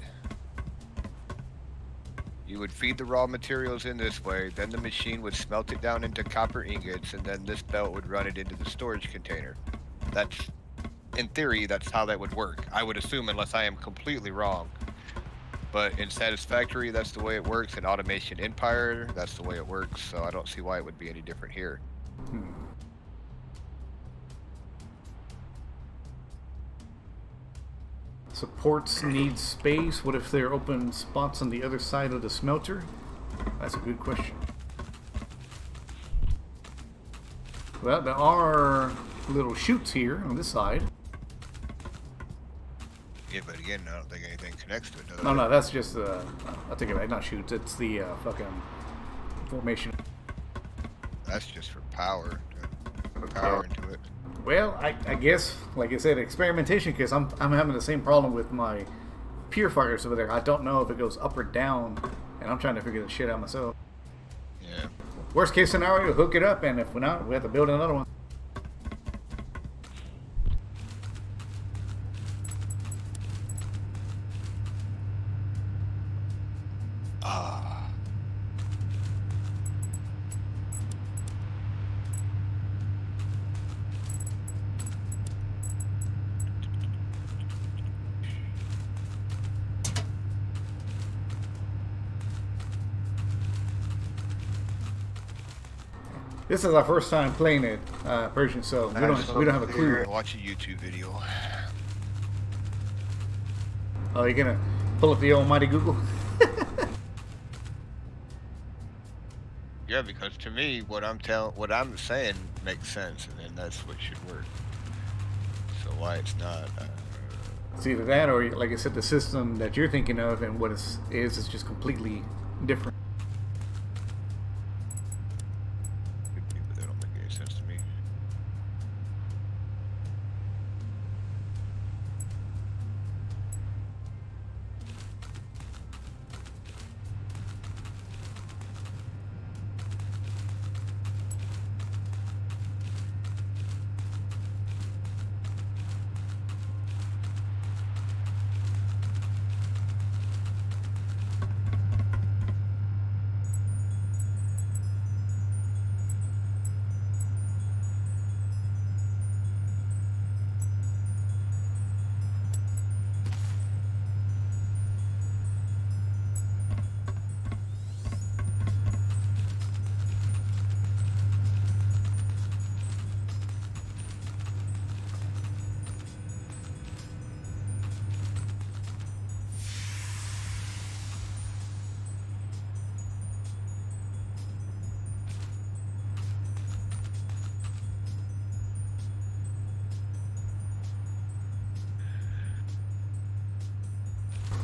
You would feed the raw materials in this way, then the machine would smelt it down into copper ingots, and then this belt would run it into the storage container. That's, in theory, that's how that would work. I would assume, unless I am completely wrong. But in Satisfactory, that's the way it works. In Automation Empire, that's the way it works. So I don't see why it would be any different here.
Supports need space. What if there are open spots on the other side of the smelter? That's a good question. Well, there are little chutes here on this side.
Yeah, but again, I don't think anything connects to it, does it?
No, that's just I take it back. Not chutes. It's the fucking formation.
That's just for power. To put power into it.
Well, I guess, like I said, experimentation, because I'm having the same problem with my purifiers over there. I don't know if it goes up or down, and I'm trying to figure the shit out myself.
Yeah.
Worst case scenario, hook it up, and if we're not, we have to build another one. This is our first time playing it, Persian, so we don't have a clue.
Watch a YouTube video.
Oh, you're gonna pull up the almighty Google?
Yeah, because to me, what I'm saying makes sense, and then that's what should work. So why it's not?
It's either that, or like I said, the system that you're thinking of and what it is just completely different.
But they don't make any sense to me.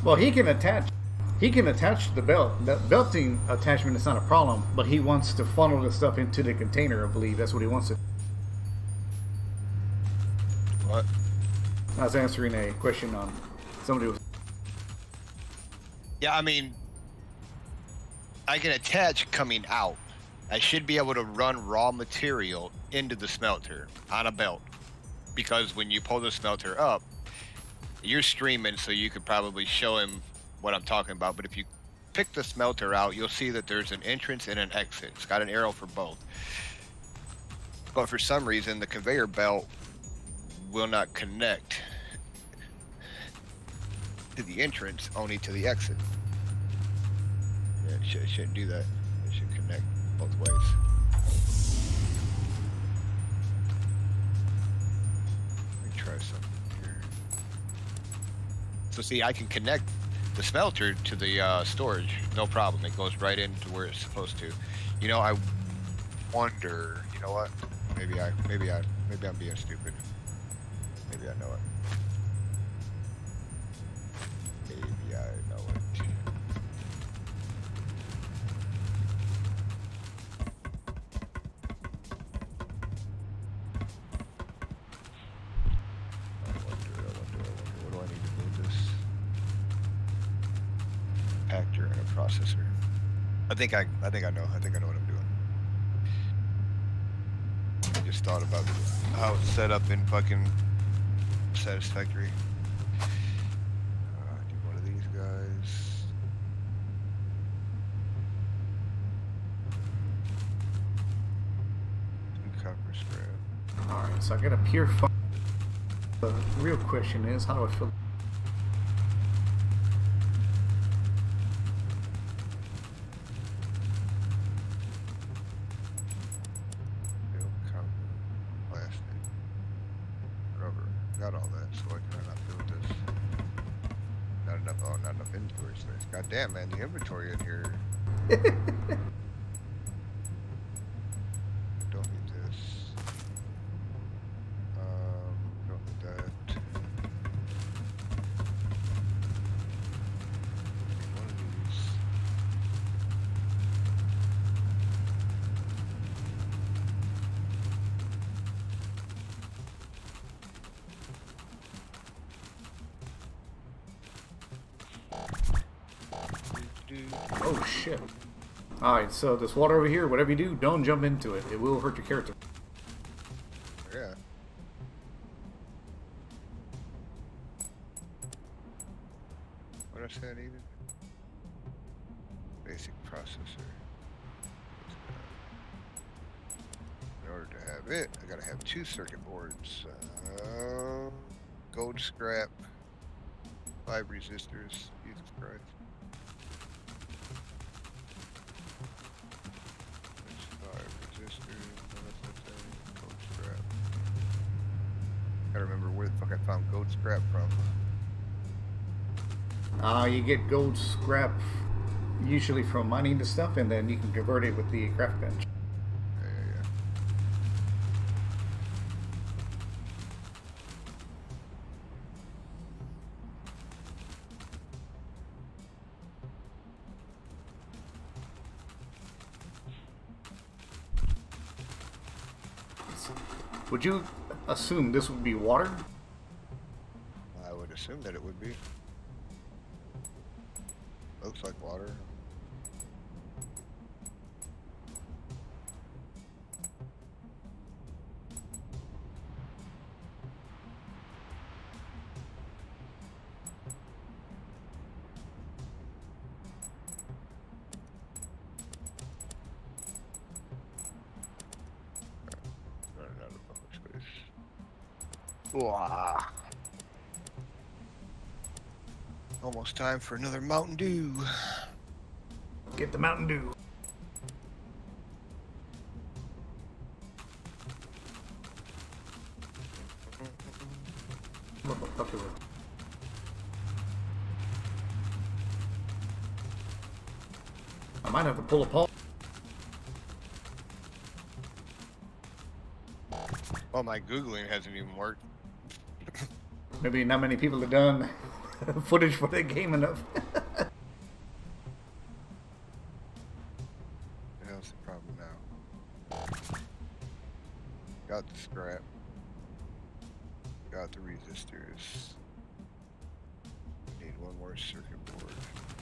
Well, he can attach. He can attach the belt. The belting attachment is not a problem, but he wants to funnel the stuff into the container. I believe that's what he wants to.
What?
I was answering a question on somebody was.
Yeah, I mean, I can attach coming out. I should be able to run raw material into the smelter on a belt. Because when you pull the smelter up, you're streaming, so you could probably show him what I'm talking about. But if you pick the smelter out, you'll see that there's an entrance and an exit. It's got an arrow for both. But for some reason, the conveyor belt will not connect to the entrance, only to the exit. Yeah, it shouldn't do that. It should connect both ways. Let me try something here. So see, I can connect the smelter to the storage, no problem. It goes right into where it's supposed to. You know, I wonder. You know what? Maybe I'm being stupid. Maybe I know it. Maybe I know it. I wonder. What do I need to move this? Actor and a processor. I think I know. I think I know what I'm doing. I just thought about how it's set up in fucking Satisfactory. Do one of these guys. Copper scrap.
Alright, so I got a pure fire. The real question is, how do I fill?
Got all that, so I cannot build this. Not enough inventory space. God damn, man, the inventory in here. Don't need this. Don't need that. One of these.
Oh shit. Alright, so this water over here, whatever you do, don't jump into it. It will hurt your character.
Yeah. What else did I need? Basic processor. In order to have it, I gotta have 2 circuit boards. Gold scrap, 5 resistors. Jesus Christ. There's 5 resistors. Gold scrap. Gotta remember where the fuck I found gold scrap from.
You get gold scrap usually from mining the stuff, and then you can convert it with the craft bench.
Yeah.
Would you assume this would be water?
I would assume that it would be. Looks like water. Running out of public space. Wow. Almost time for another Mountain Dew.
Get the Mountain Dew. What the fuck is it? I might have to pull a Paul.
Well, my Googling hasn't even worked.
Maybe not many people have done footage for the game enough.
The hell's the problem now? Got the scrap. Got the resistors. Need one more circuit board.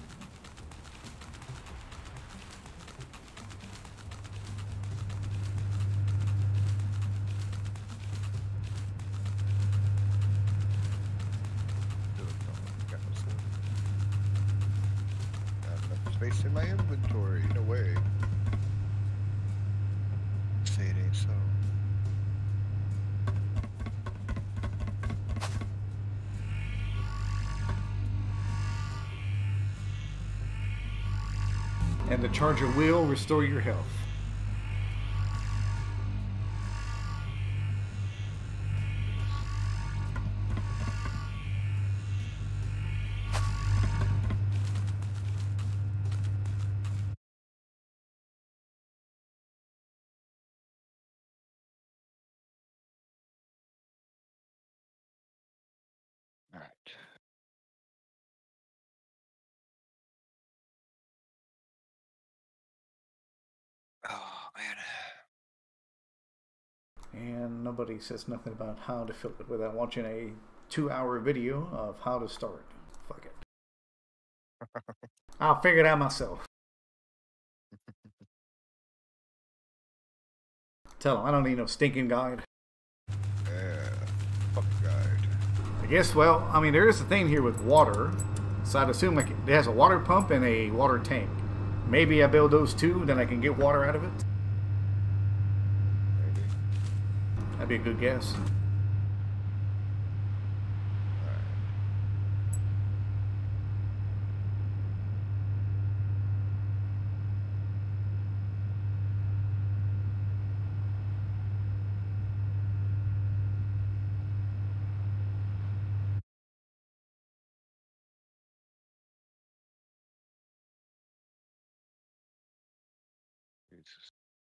Space in my inventory, no way. Say it ain't so.
And the charger will restore your health.
Alright. Oh man.
And nobody says nothing about how to fill it without watching a 2-hour video of how to start. Fuck it. I'll figure it out myself. Tell them I don't need no stinking guide.
Yeah. Fuck guide.
I guess, well, I mean, there is a thing here with water. So I'd assume like it has a water pump and a water tank. Maybe I build those two, then I can get water out of it.
Maybe.
That'd be a good guess.
Alright. Jesus.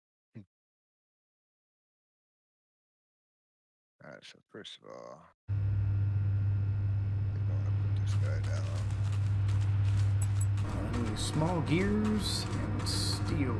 Alright, so first of all, we're going to put this guy down.
I need small gears and steel.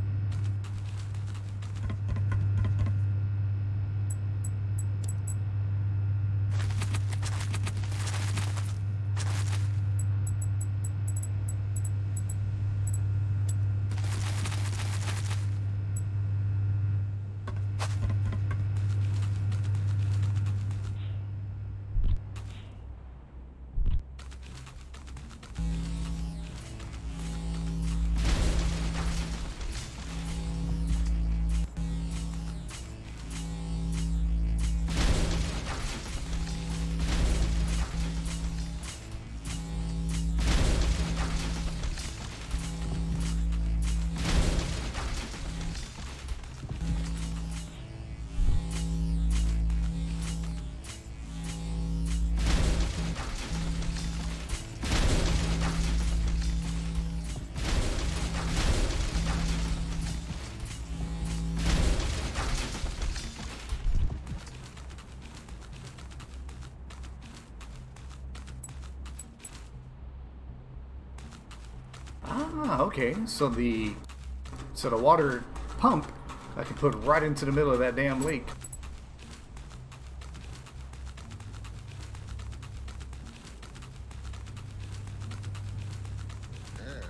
Ah, okay. So the water pump I can put right into the middle of that damn lake.
Yeah.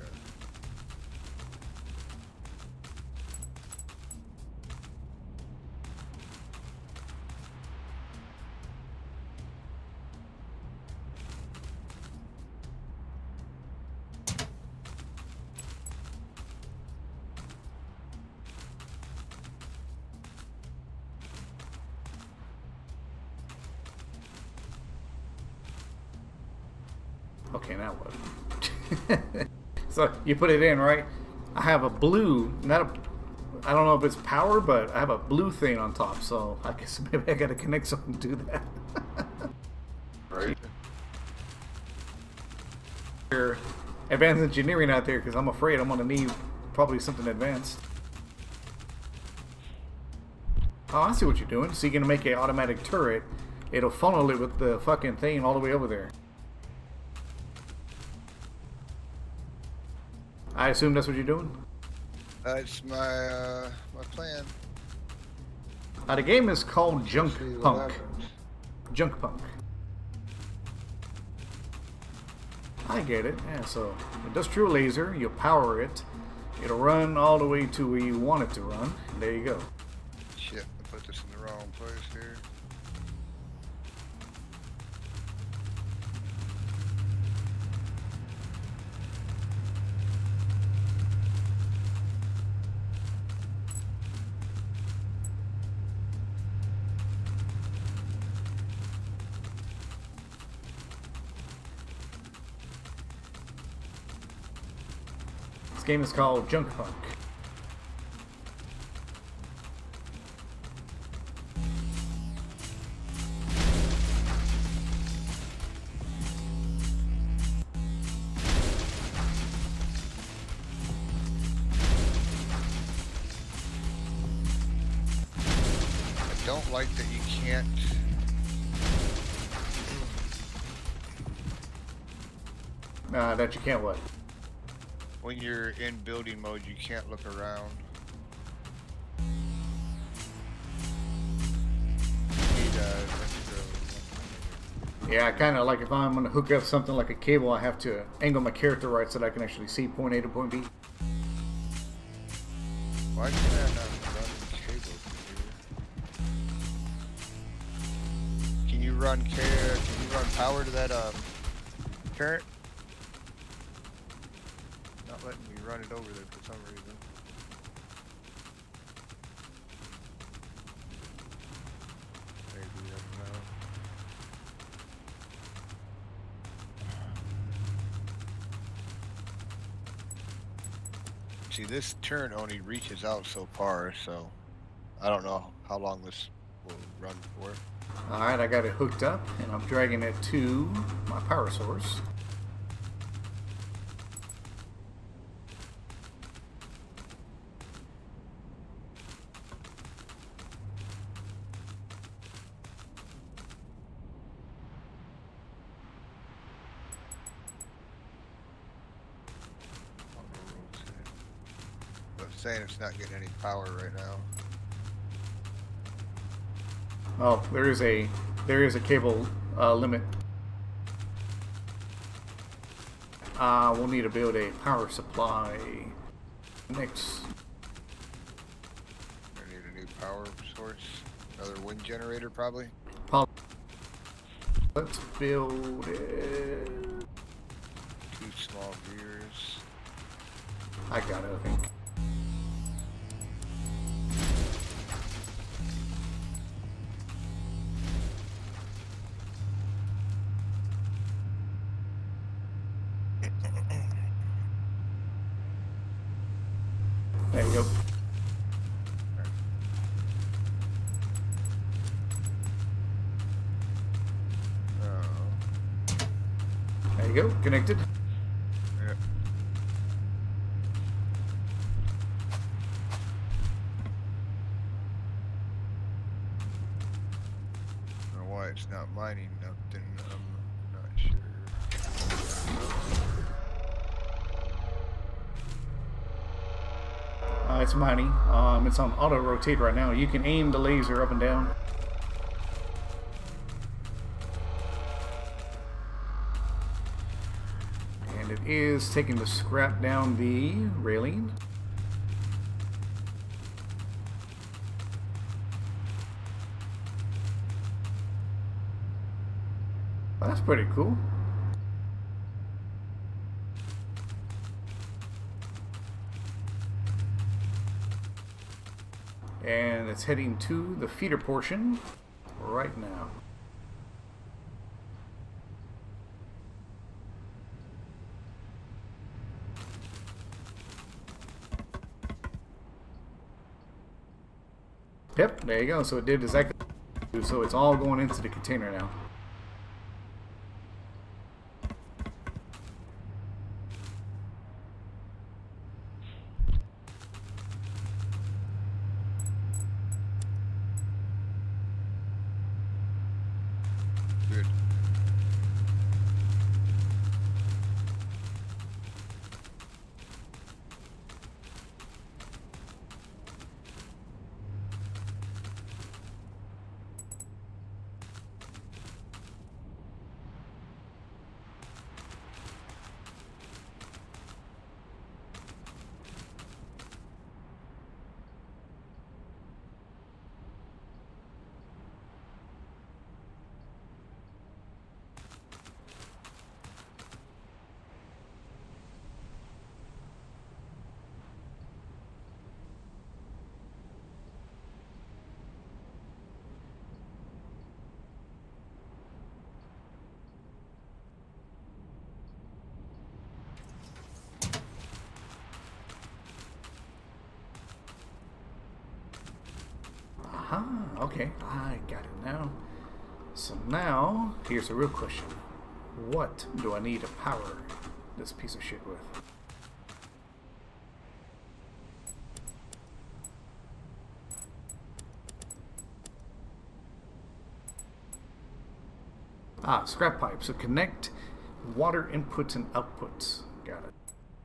Okay, now what? So you put it in, right? I have a blue, not a, I don't know if it's power, but I have a blue thing on top, so I guess maybe I gotta connect something to that.
Right.
Advanced engineering out there, because I'm afraid I'm gonna need probably something advanced. Oh, I see what you're doing. So you're gonna make an automatic turret. It'll funnel it with the fucking thing all the way over there. I assume that's what you're doing?
That's my my plan.
The game is called Junk
See what
Punk.
happens.
Junk Punk. I get it. Yeah, so industrial laser, you power it. It'll run all the way to where you want it to run. And there you go.
Shit, I put this in the wrong place here.
This game is called Junk Punk.
I don't like that you can't.
That you can't what?
When you're in building mode, you can't look around. You need extra.
Yeah, I kind of like if I'm going to hook up something like a cable, I have to angle my character right so that I can actually see point A to point B.
Why can I not run cable through here? Can you run power to that current? Not letting me run it over there for some reason. Maybe, I don't know. See, this turn only reaches out so far, so I don't know how long this will run for.
Alright, I got it hooked up, and I'm dragging it to my power source.
Saying it's not getting any power right now.
Oh, there is a cable limit. We'll need to build a power supply next.
I need a new power source. Another wind generator, probably.
Let's build it.
2 small gears.
I got it, I think. There you go. There you go, connected.
Yeah. I don't know why it's not mining nothing. I'm not sure.
It's mining. It's on auto rotate right now. You can aim the laser up and down. And it is taking the scrap down the railing. Well, that's pretty cool. And it's heading to the feeder portion right now. Yep, there you go. So it did exactly. So it's all going into the container now.
Good.
Ah, okay. I got it now. So now, here's the real question. What do I need to power this piece of shit with? Ah, scrap pipe. So connect water inputs and outputs. Got it.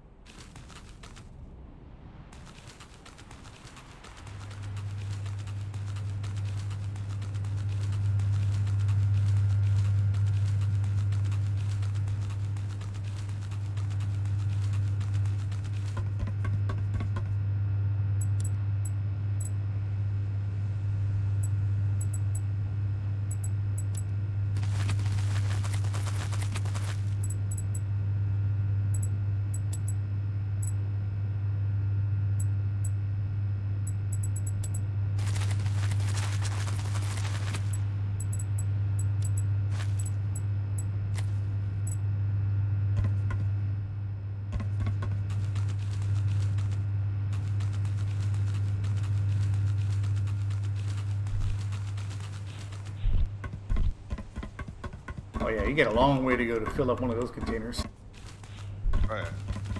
Oh yeah, you got a long way to go to fill up one of those containers.
Oh, yeah.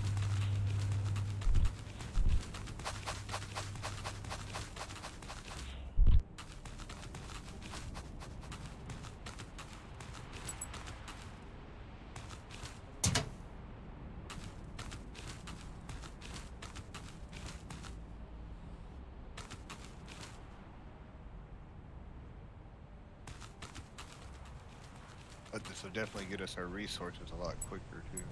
But this will definitely get us our resources a lot quicker too.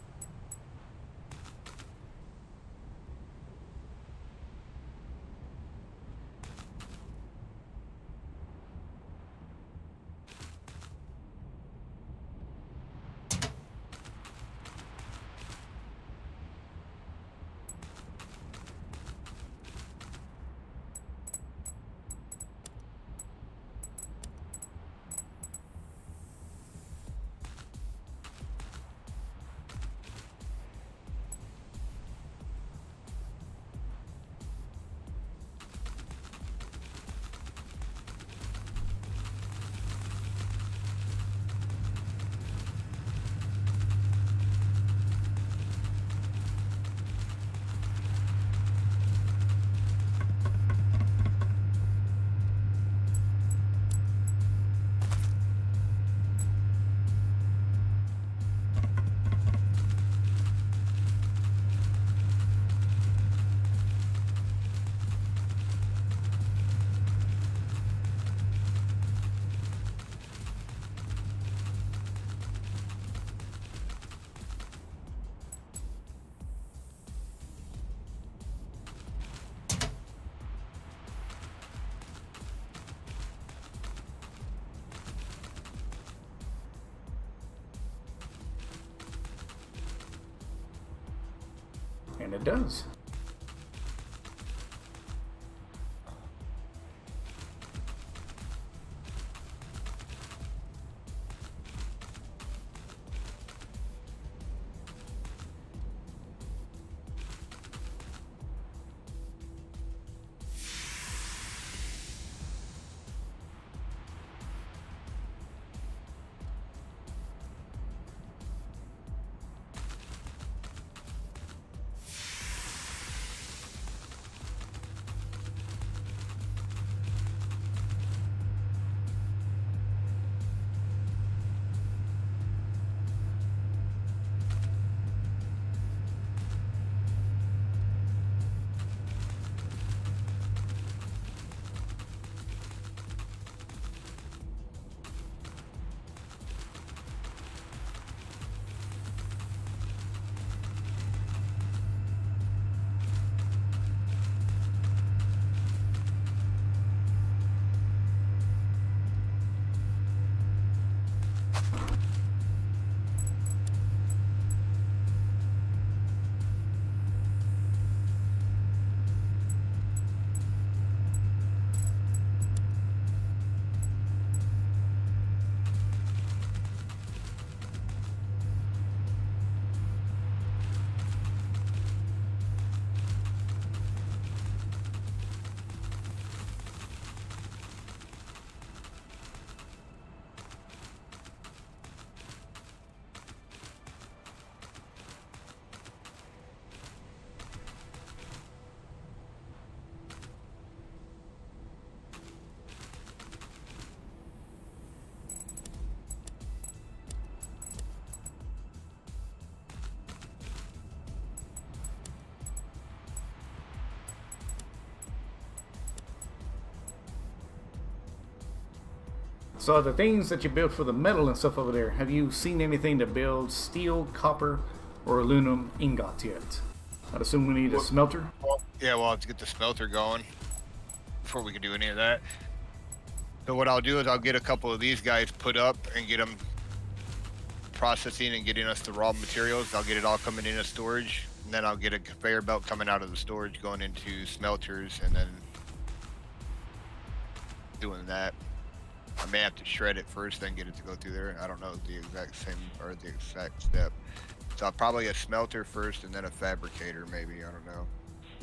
And it does. So the things that you build for the metal and stuff over there, have you seen anything to build steel, copper, or aluminum ingots yet? I'd assume we need a smelter.
Yeah, we'll have to get the smelter going before we can do any of that. So what I'll do is I'll get a couple of these guys put up and get them processing and getting us the raw materials. I'll get it all coming into storage, and then I'll get a conveyor belt coming out of the storage going into smelters, and then doing that. I may have to shred it first, then get it to go through there. I don't know the exact same or the exact step. So probably a smelter first, and then a fabricator, maybe. I don't know.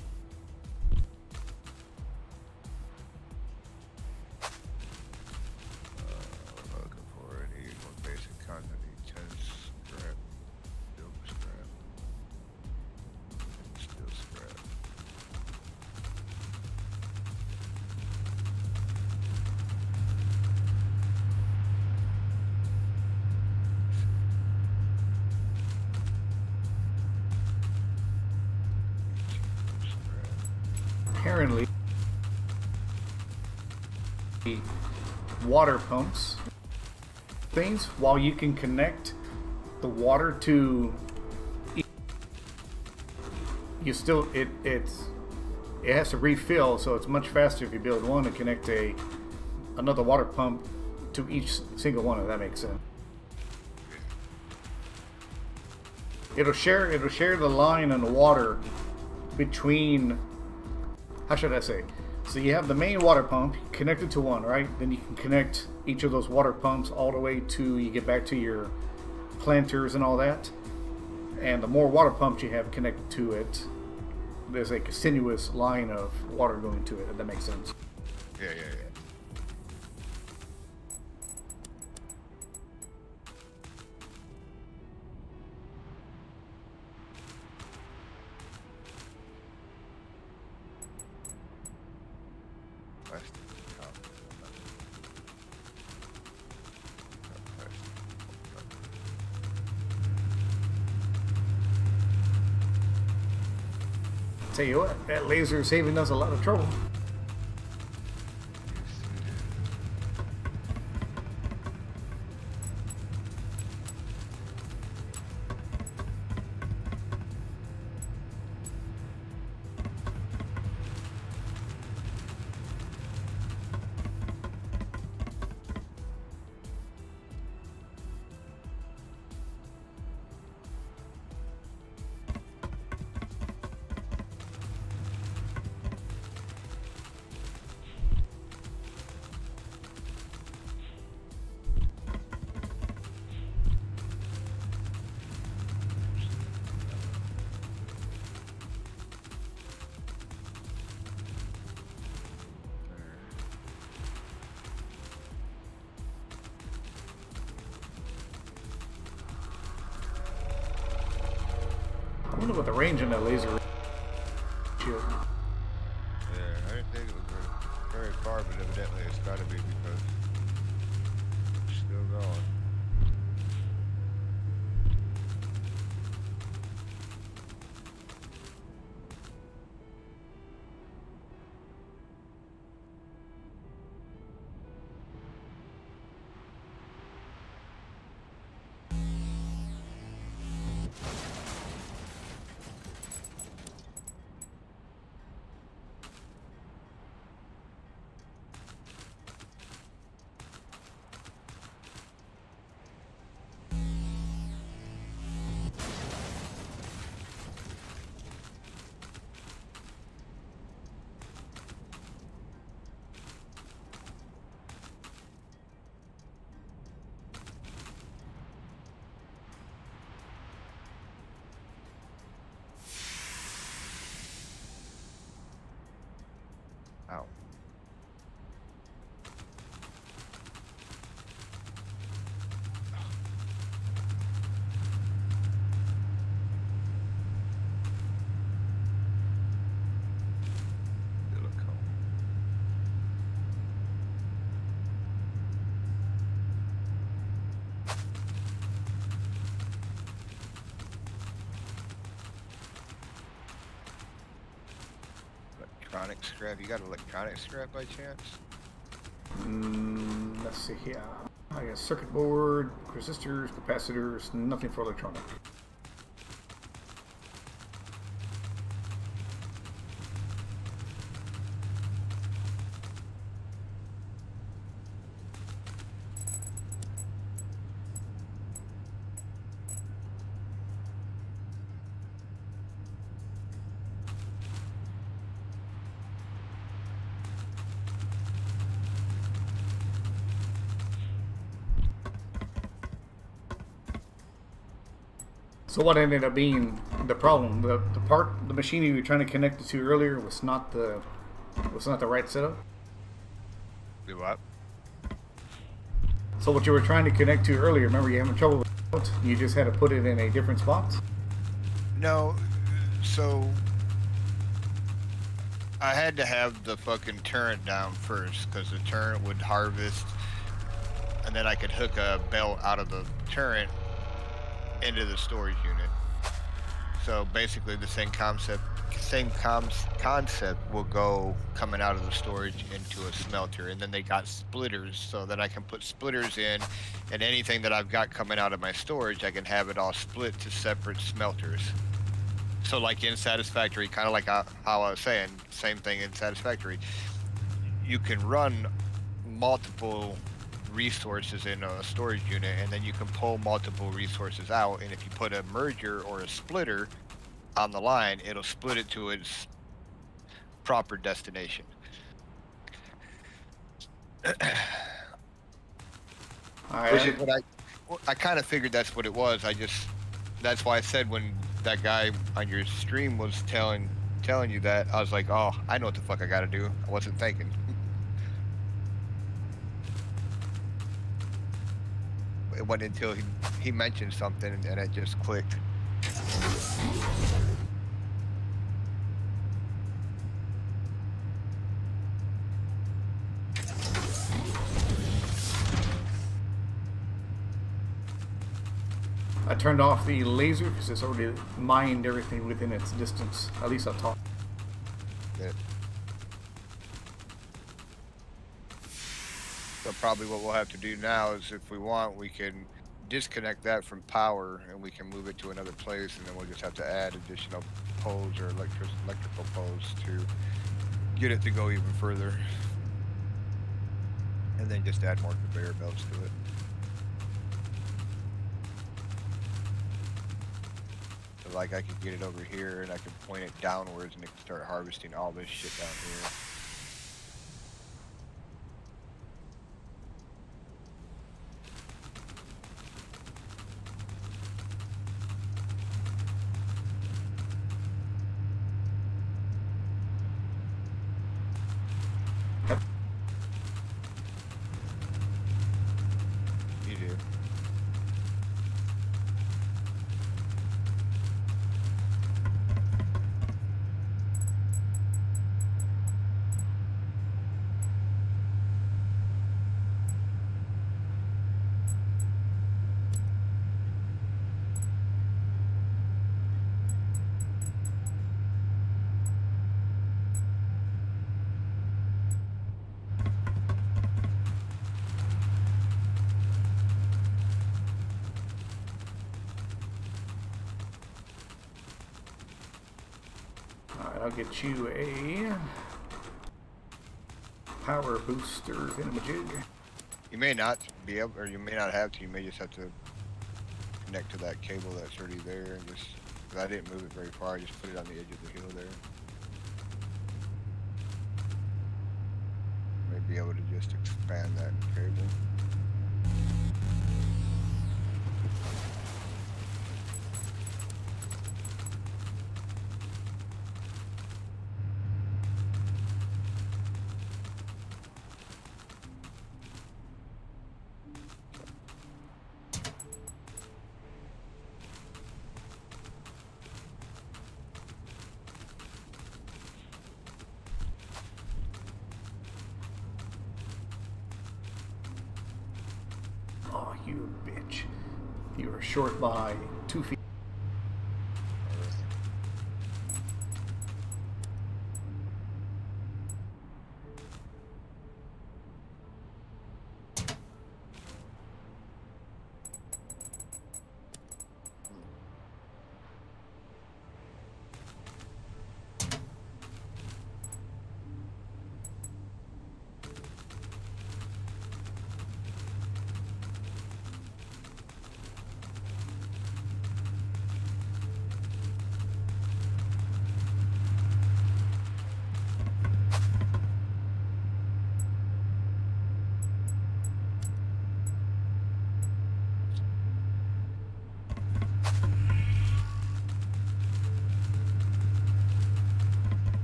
What am I looking for? I need more basic content. I need 10 scrap, steel scrap, steel scrap.
Apparently, the water pumps things, while you can connect the water to, you still it has to refill, so it's much faster if you build one to connect another water pump to each single one, if that makes sense. It'll share the line and the water between, how should I say? So you have the main water pump connected to one, right? Then you can connect each of those water pumps all the way to, you get back to your planters and all that. And the more water pumps you have connected to it, there's a continuous line of water going to it, if that makes sense.
Yeah.
Tell you what, that laser is saving us a lot of trouble. I wonder what the range on that laser is.
Yeah, I didn't think it was very far, but evidently it's got to be because it's still going. Ow. Silicone. Electronic scrap. You got electronic scrap by chance?
Mm, let's see here. I got circuit board, resistors, capacitors, nothing for electronic. So what ended up being the problem? The machine you were trying to connect it to earlier was not the right setup.
Do what?
So what you were trying to connect to earlier, remember you having trouble with it? You just had to put it in a different spot?
No, so I had to have the fucking turret down first because the turret would harvest, and then I could hook a belt out of the turret into the storage unit. So basically the same concept will go coming out of the storage into a smelter, and then they got splitters so that I can put splitters in, and anything that I've got coming out of my storage I can have it all split to separate smelters. So like in Satisfactory, kind of like how I was saying, same thing in Satisfactory, you can run multiple resources in a storage unit, and then you can pull multiple resources out, and if you put a merger or a splitter on the line, it'll split it to its proper destination. I kind of figured that's what it was. That's why I said when that guy on your stream was telling you that, I was like, oh, I know what the fuck I gotta do. I wasn't thinking. It wasn't until he mentioned something and it just clicked.
I turned off the laser because it's already mined everything within its distance. At least I thought.
Yeah. So probably what we'll have to do now is, if we want, we can disconnect that from power and we can move it to another place, and then we'll just have to add additional poles or electrical poles to get it to go even further. And then just add more conveyor belts to it. So like I could get it over here and I could point it downwards and it can start harvesting all this shit down here.
I'll get you a power booster thingamajig.
You may not be able, or you may not have to. You may just have to connect to that cable that's already there, and just, because I didn't move it very far, I just put it on the edge of the hill there. May be able to just expand that cable.
Oh, you bitch. You were short by 2 feet.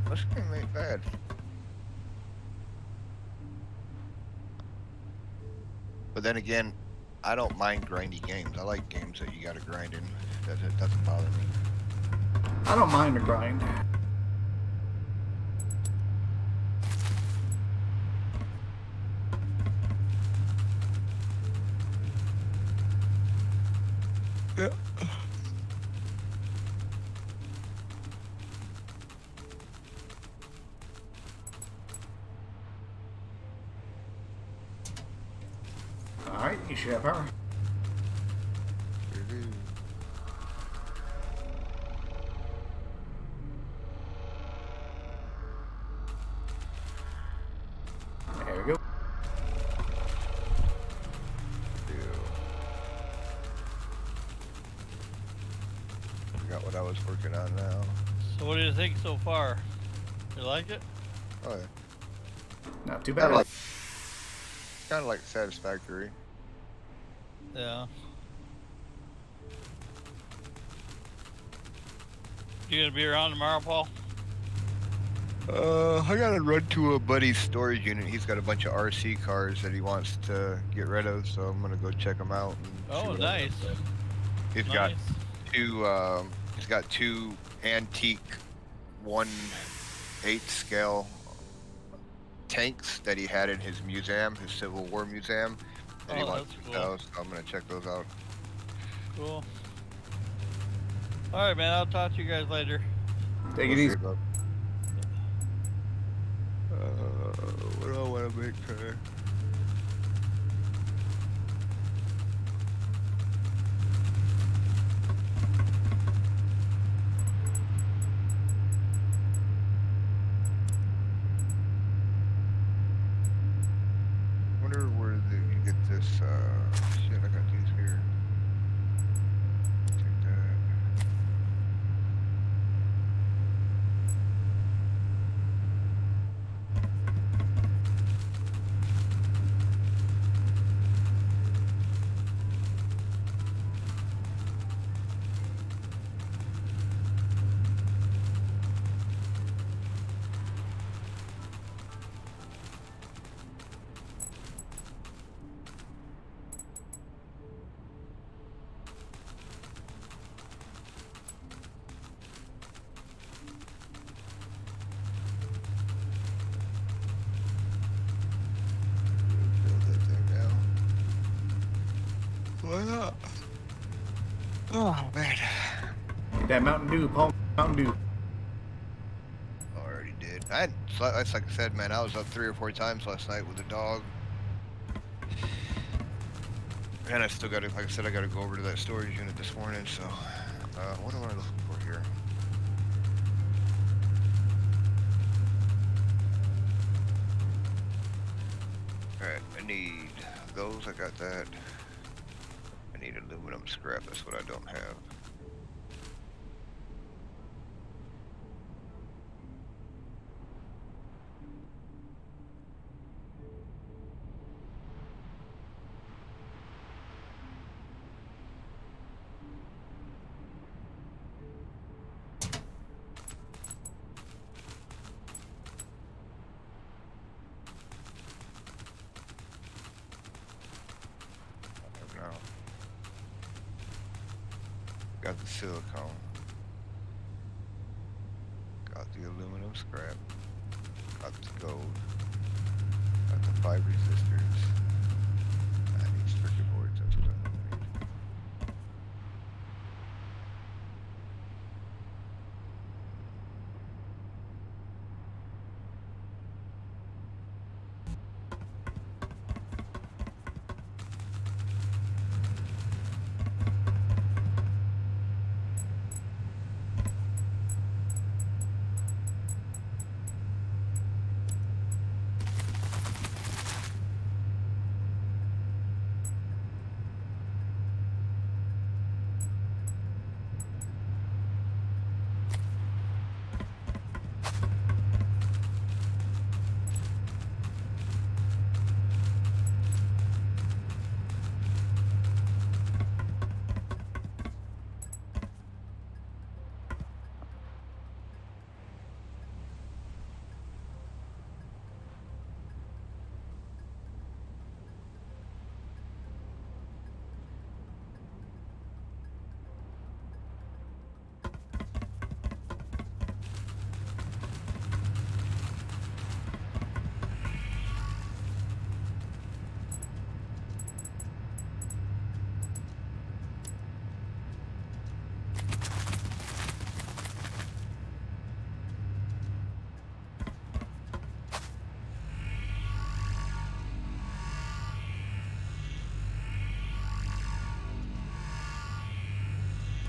This game ain't bad. But then again, I don't mind grindy games. I like games that you gotta grind in. That doesn't bother me.
I don't mind the grind.
Yeah.
Alright, you should have power. There we go.
Forgot what I was working on now.
So what do you think so far? You like it?
Oh yeah.
Not too bad.
Kind of like Satisfactory.
Yeah. You gonna be around tomorrow, Paul?
I gotta run to a buddy's storage unit. He's got a bunch of RC cars that he wants to get rid of, so I'm gonna go check them out. And
Oh, nice.
He's
Nice.
got two antique 1/8 scale tanks that he had in his museum, his Civil War museum. That he
Oh,
wants
that's
to
cool.
sell, so I'm gonna check those out.
Cool. All right, man. I'll talk to you guys later.
Take it
We'll
easy.
see about- what do I want to make her? Wonder where you get this, shit, I got these here. Take that. Build that thing now. Why not? Oh man.
That Mountain Dew, Paul. Mountain Dew.
Already did. That's like I said, man. I was up 3 or 4 times last night with the dog, and I still got to, like I said, I got to go over to that storage unit this morning. So, what am I looking for here? All right, I need those. I got that. I need aluminum scrap. That's what I don't have. No. Got the silicone. Got the aluminum scrap. Got the gold. Got the 5 resistors. I need circuit boards. That's what I need.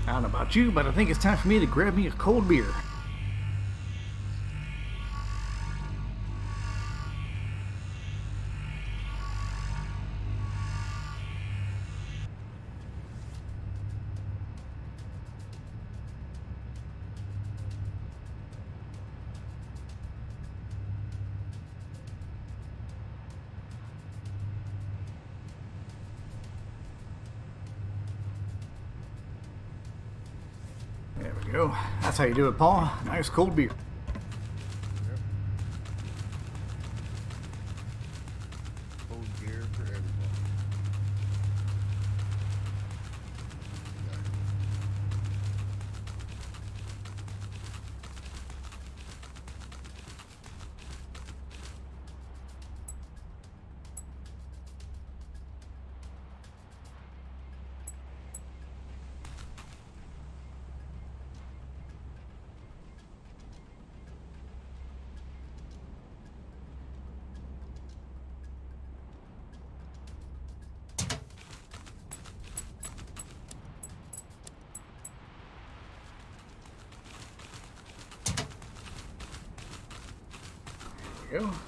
I don't know about you, but I think it's time for me to grab me a cold beer. There we go. That's how you do it, Paul. Nice cold beer.
Cold beer for everyone.
There we go.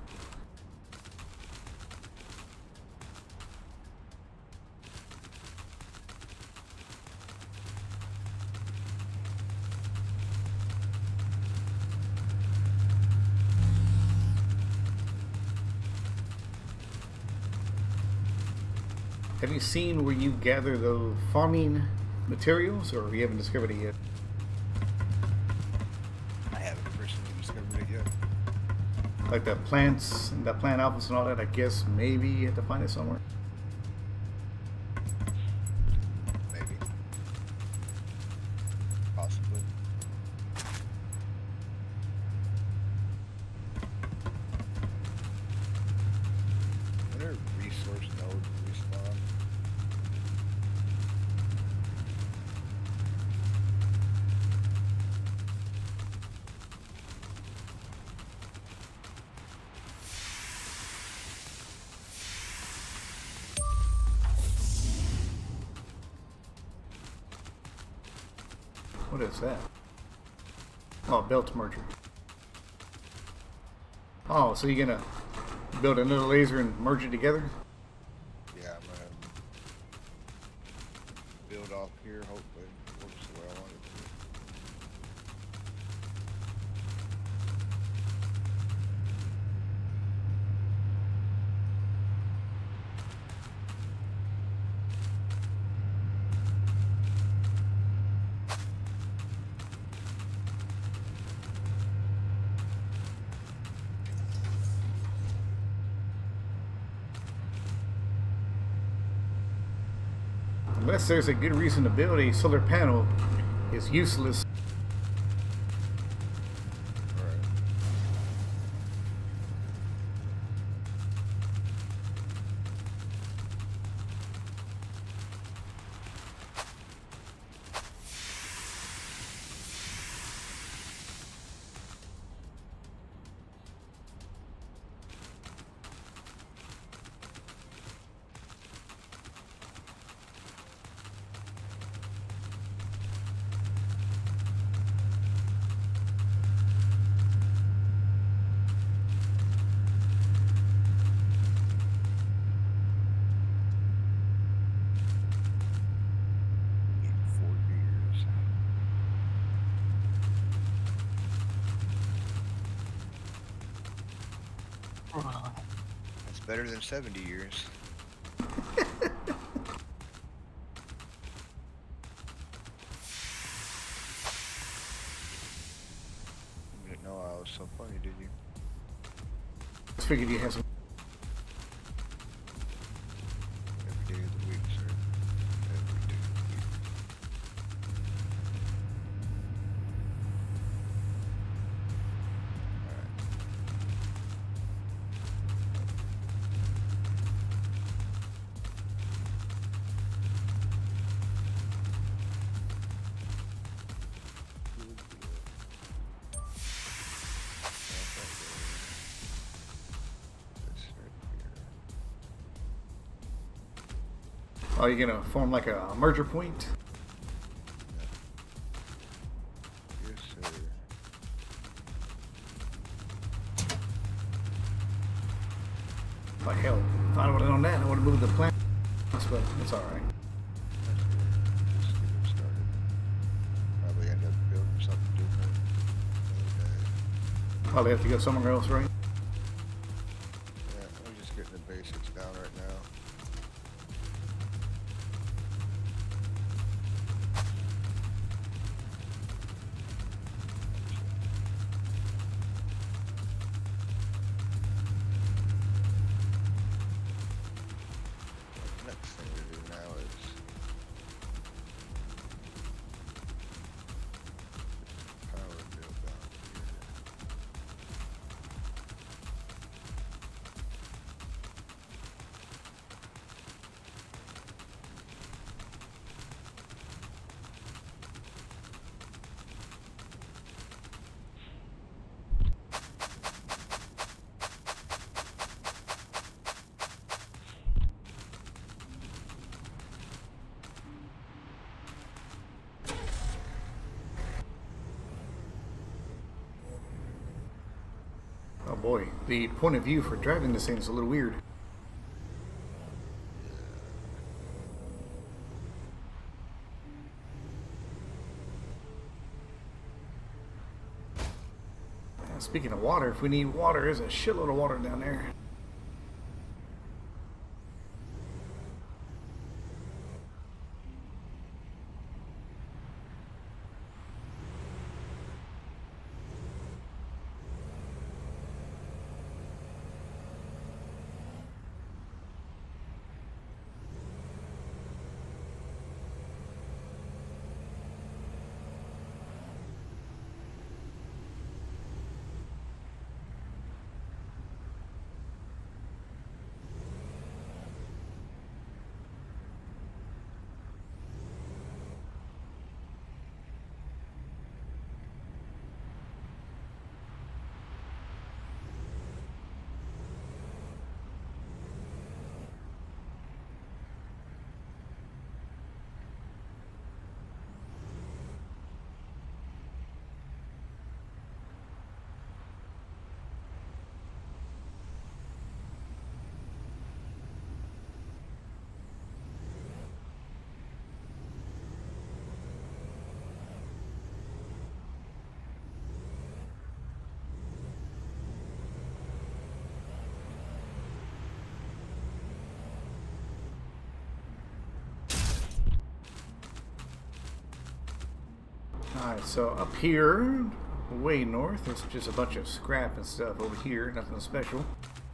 Have you seen where you gather the farming materials, or you haven't discovered it yet?
I haven't personally discovered it yet.
Like the plants and the plant alphas and all that, I guess maybe you have to find it somewhere.
Maybe. Possibly. When are resource nodes respawn?
What is that? Oh, belt merger. Oh, so you're gonna build another laser and merge it together?
Yeah, I'm gonna build off here, hopefully. Works the way I want it to.
Unless there's a good reason to build a solar panel, it's useless.
Alright. Need 4 years. That's better than 70 years. You didn't know I was so funny, did you?
Just figured you had some.
Every day of the week, sir. Every day of the week.
Oh, you're gonna form like a merger point?
No,
Like hell, if I would have done that, I would have moved the plant. But it's alright.
Just get it started. Probably end up building something different.
Probably have to go somewhere else, right?
Yeah, I'm just getting the basics down right now. Next thing to do now is power build down here.
Oh boy, the point of view for driving this thing is a little weird. Speaking of water, if we need water, there's a shitload of water down there. Alright, so up here, way north, there's just a bunch of scrap and stuff over here, nothing special.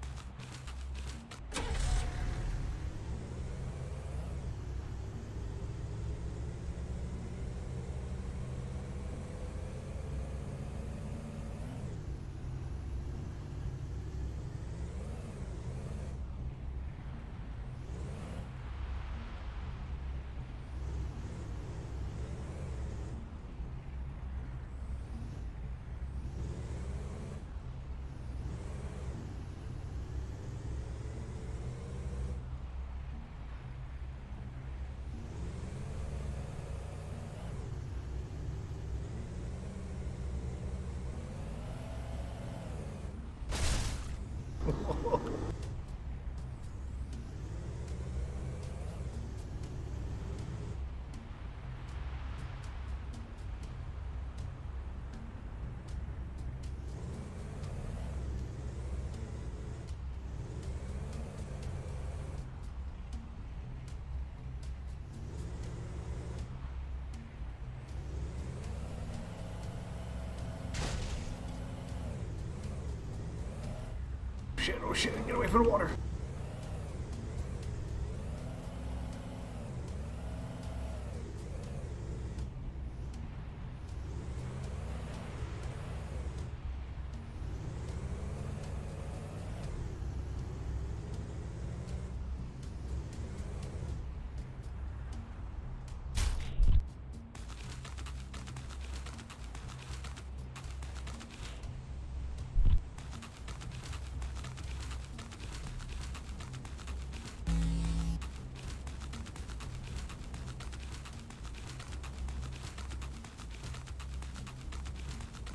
Shit, oh shit, get away from the water.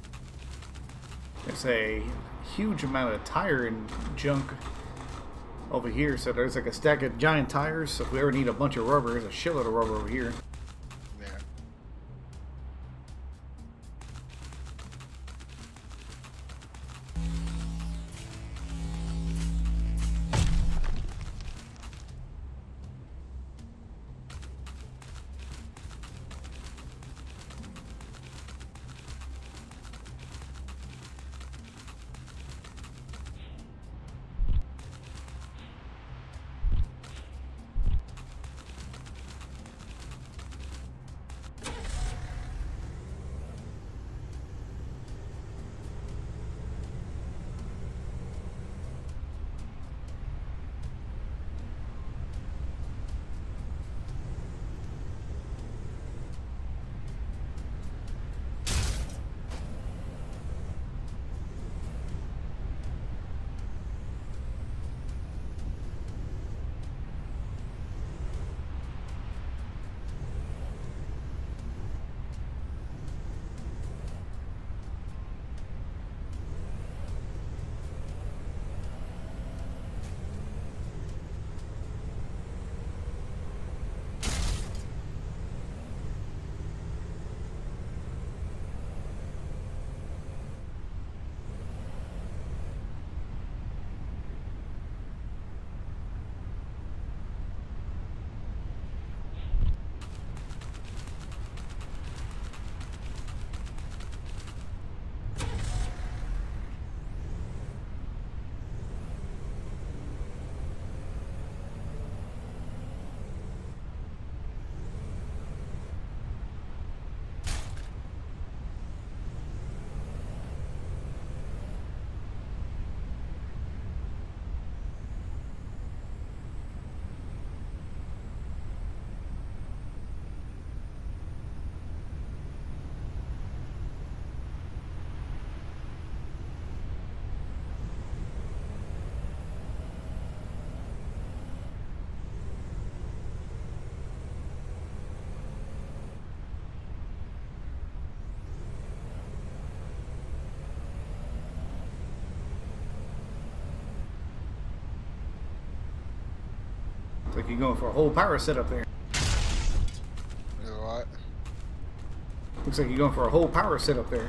There's a huge amount of tire and junk over here. So there's like a stack of giant tires. So if we ever need a bunch of rubber, there's a shitload of rubber over here.
Yeah.
Like you're going for a whole power setup there.
You know what?
Looks like you're going for a whole power setup there.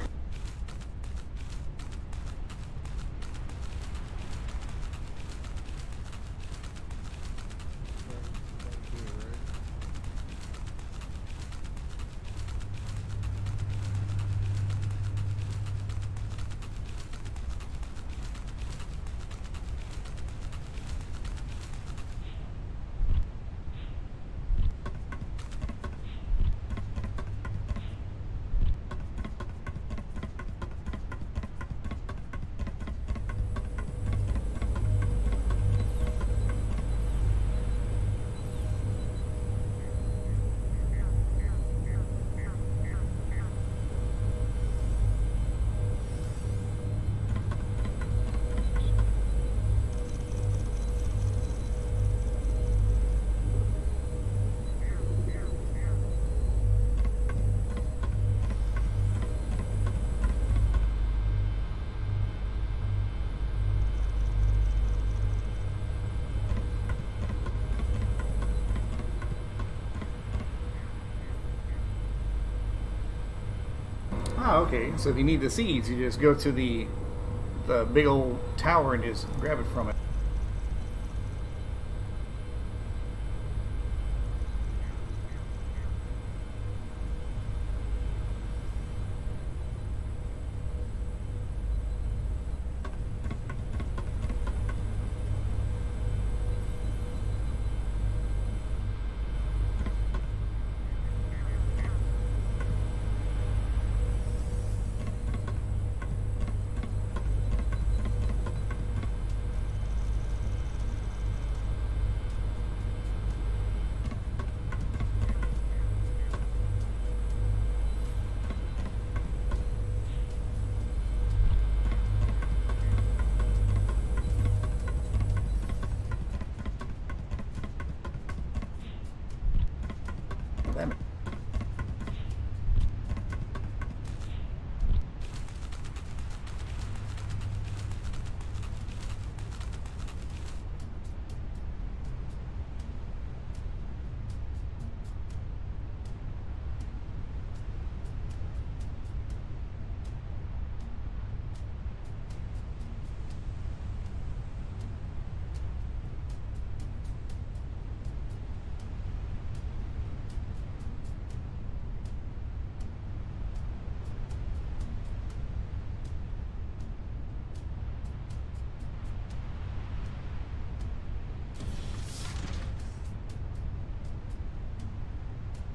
Oh, okay. So if you need the seeds, you just go to the big old tower and just grab it from it.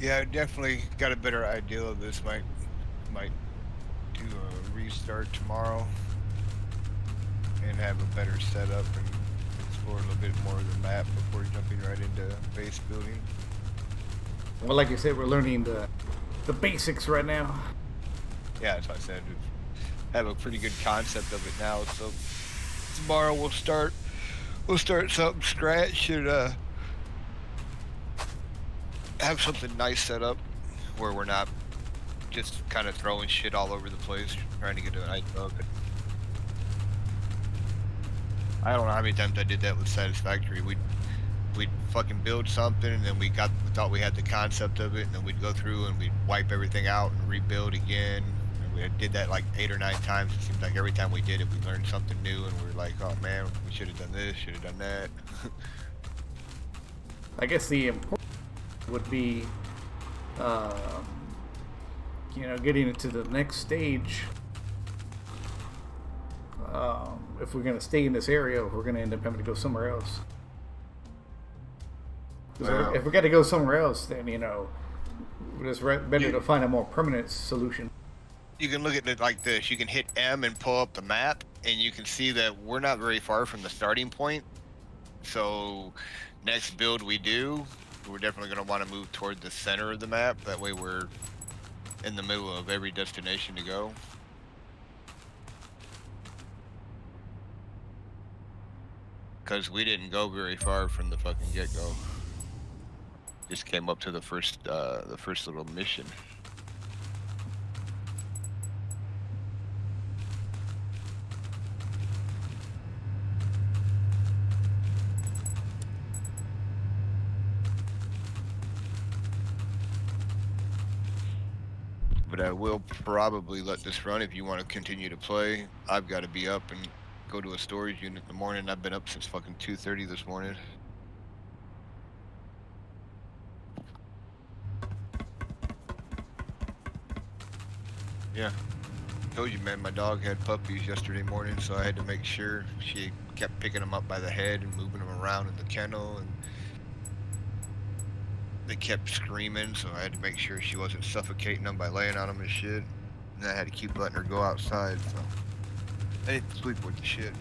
Yeah, I definitely got a better idea of this. Might do a restart tomorrow and have a better setup and explore a little bit more of the map before jumping right into base building.
Well, like you said, we're learning the basics right now.
Yeah, that's what I said. We have a pretty good concept of it now. So tomorrow we'll start something scratch and have something nice set up where we're not just kind of throwing shit all over the place trying to get an idea of it. I don't know how many times I did that with Satisfactory. We'd fucking build something and then we thought we had the concept of it, and then we'd go through and we'd wipe everything out and rebuild again. And we did that like 8 or 9 times. It seems like every time we did it, we learned something new, and we're like, oh man, we should have done this, should have done that.
I guess the important would be, you know, getting into the next stage. If we're going to stay in this area, or if we're going to end up having to go somewhere else.
Wow.
If we got to go somewhere else, then, you know, it's better to find a more permanent solution.
You can look at it like this. You can hit M and pull up the map, and you can see that we're not very far from the starting point. So next build we do, we're definitely going to want to move toward the center of the map. That way we're in the middle of every destination to go. Because we didn't go very far from the fucking get-go. Just came up to the first little mission. But I will probably let this run if you want to continue to play. I've got to be up and go to a storage unit in the morning. I've been up since fucking 2:30 this morning. Yeah. Told you, man, my dog had puppies yesterday morning, so I had to make sure. She kept picking them up by the head and moving them around in the kennel, and they kept screaming, so I had to make sure she wasn't suffocating them by laying on them and shit. And I had to keep letting her go outside, so I didn't sleep with the shit.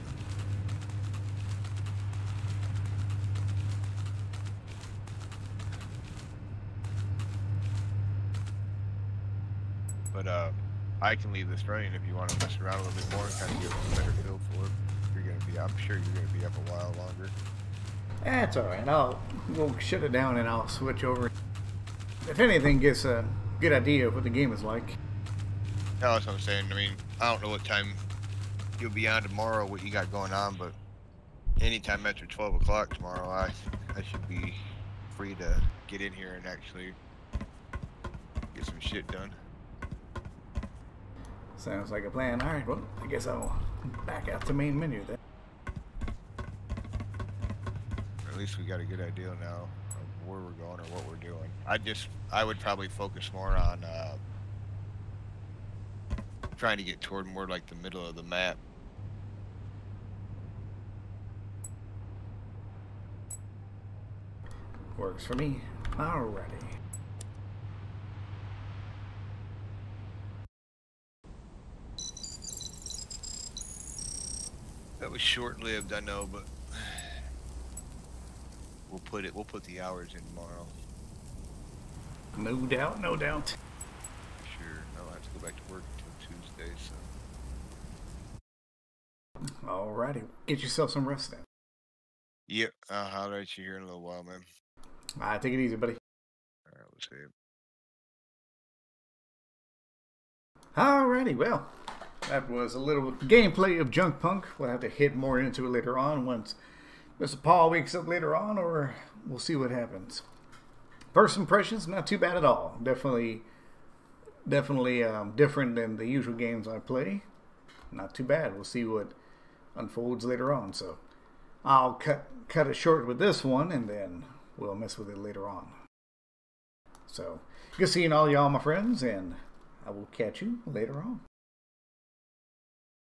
But I can leave this running if you want to mess around a little bit more and kind of get a better feel for it. I'm sure you're gonna be up a while longer.
That's alright. We'll shut it down and I'll switch over. If anything, gets a good idea of what the game is like.
No, that's what I'm saying. I mean, I don't know what time you'll be on tomorrow, what you got going on, but anytime after 12 o'clock tomorrow, I should be free to get in here and actually get some shit done.
Sounds like a plan. Alright, well, I guess I'll back out to main menu then.
At least we got a good idea now of where we're going or what we're doing. I would probably focus more on trying to get toward more like the middle of the map.
Works for me. Alrighty.
That was short-lived, I know, but we'll put the hours in tomorrow.
No doubt, no doubt.
Sure, I'll have to go back to work until Tuesday, so.
Alrighty. Get yourself some rest then.
Yep, I'll holler at you here in a little while, man.
Alright, take it easy, buddy.
Alright, let's see.
Alrighty, well, that was a little gameplay of Junk Punk. We'll have to hit more into it later on once Mr. Paul wakes up later on, or we'll see what happens. First impressions, not too bad at all. Definitely different than the usual games I play. Not too bad. We'll see what unfolds later on. So I'll cut it short with this one, and then we'll mess with it later on. So good seeing all y'all, my friends, and I will catch you later on.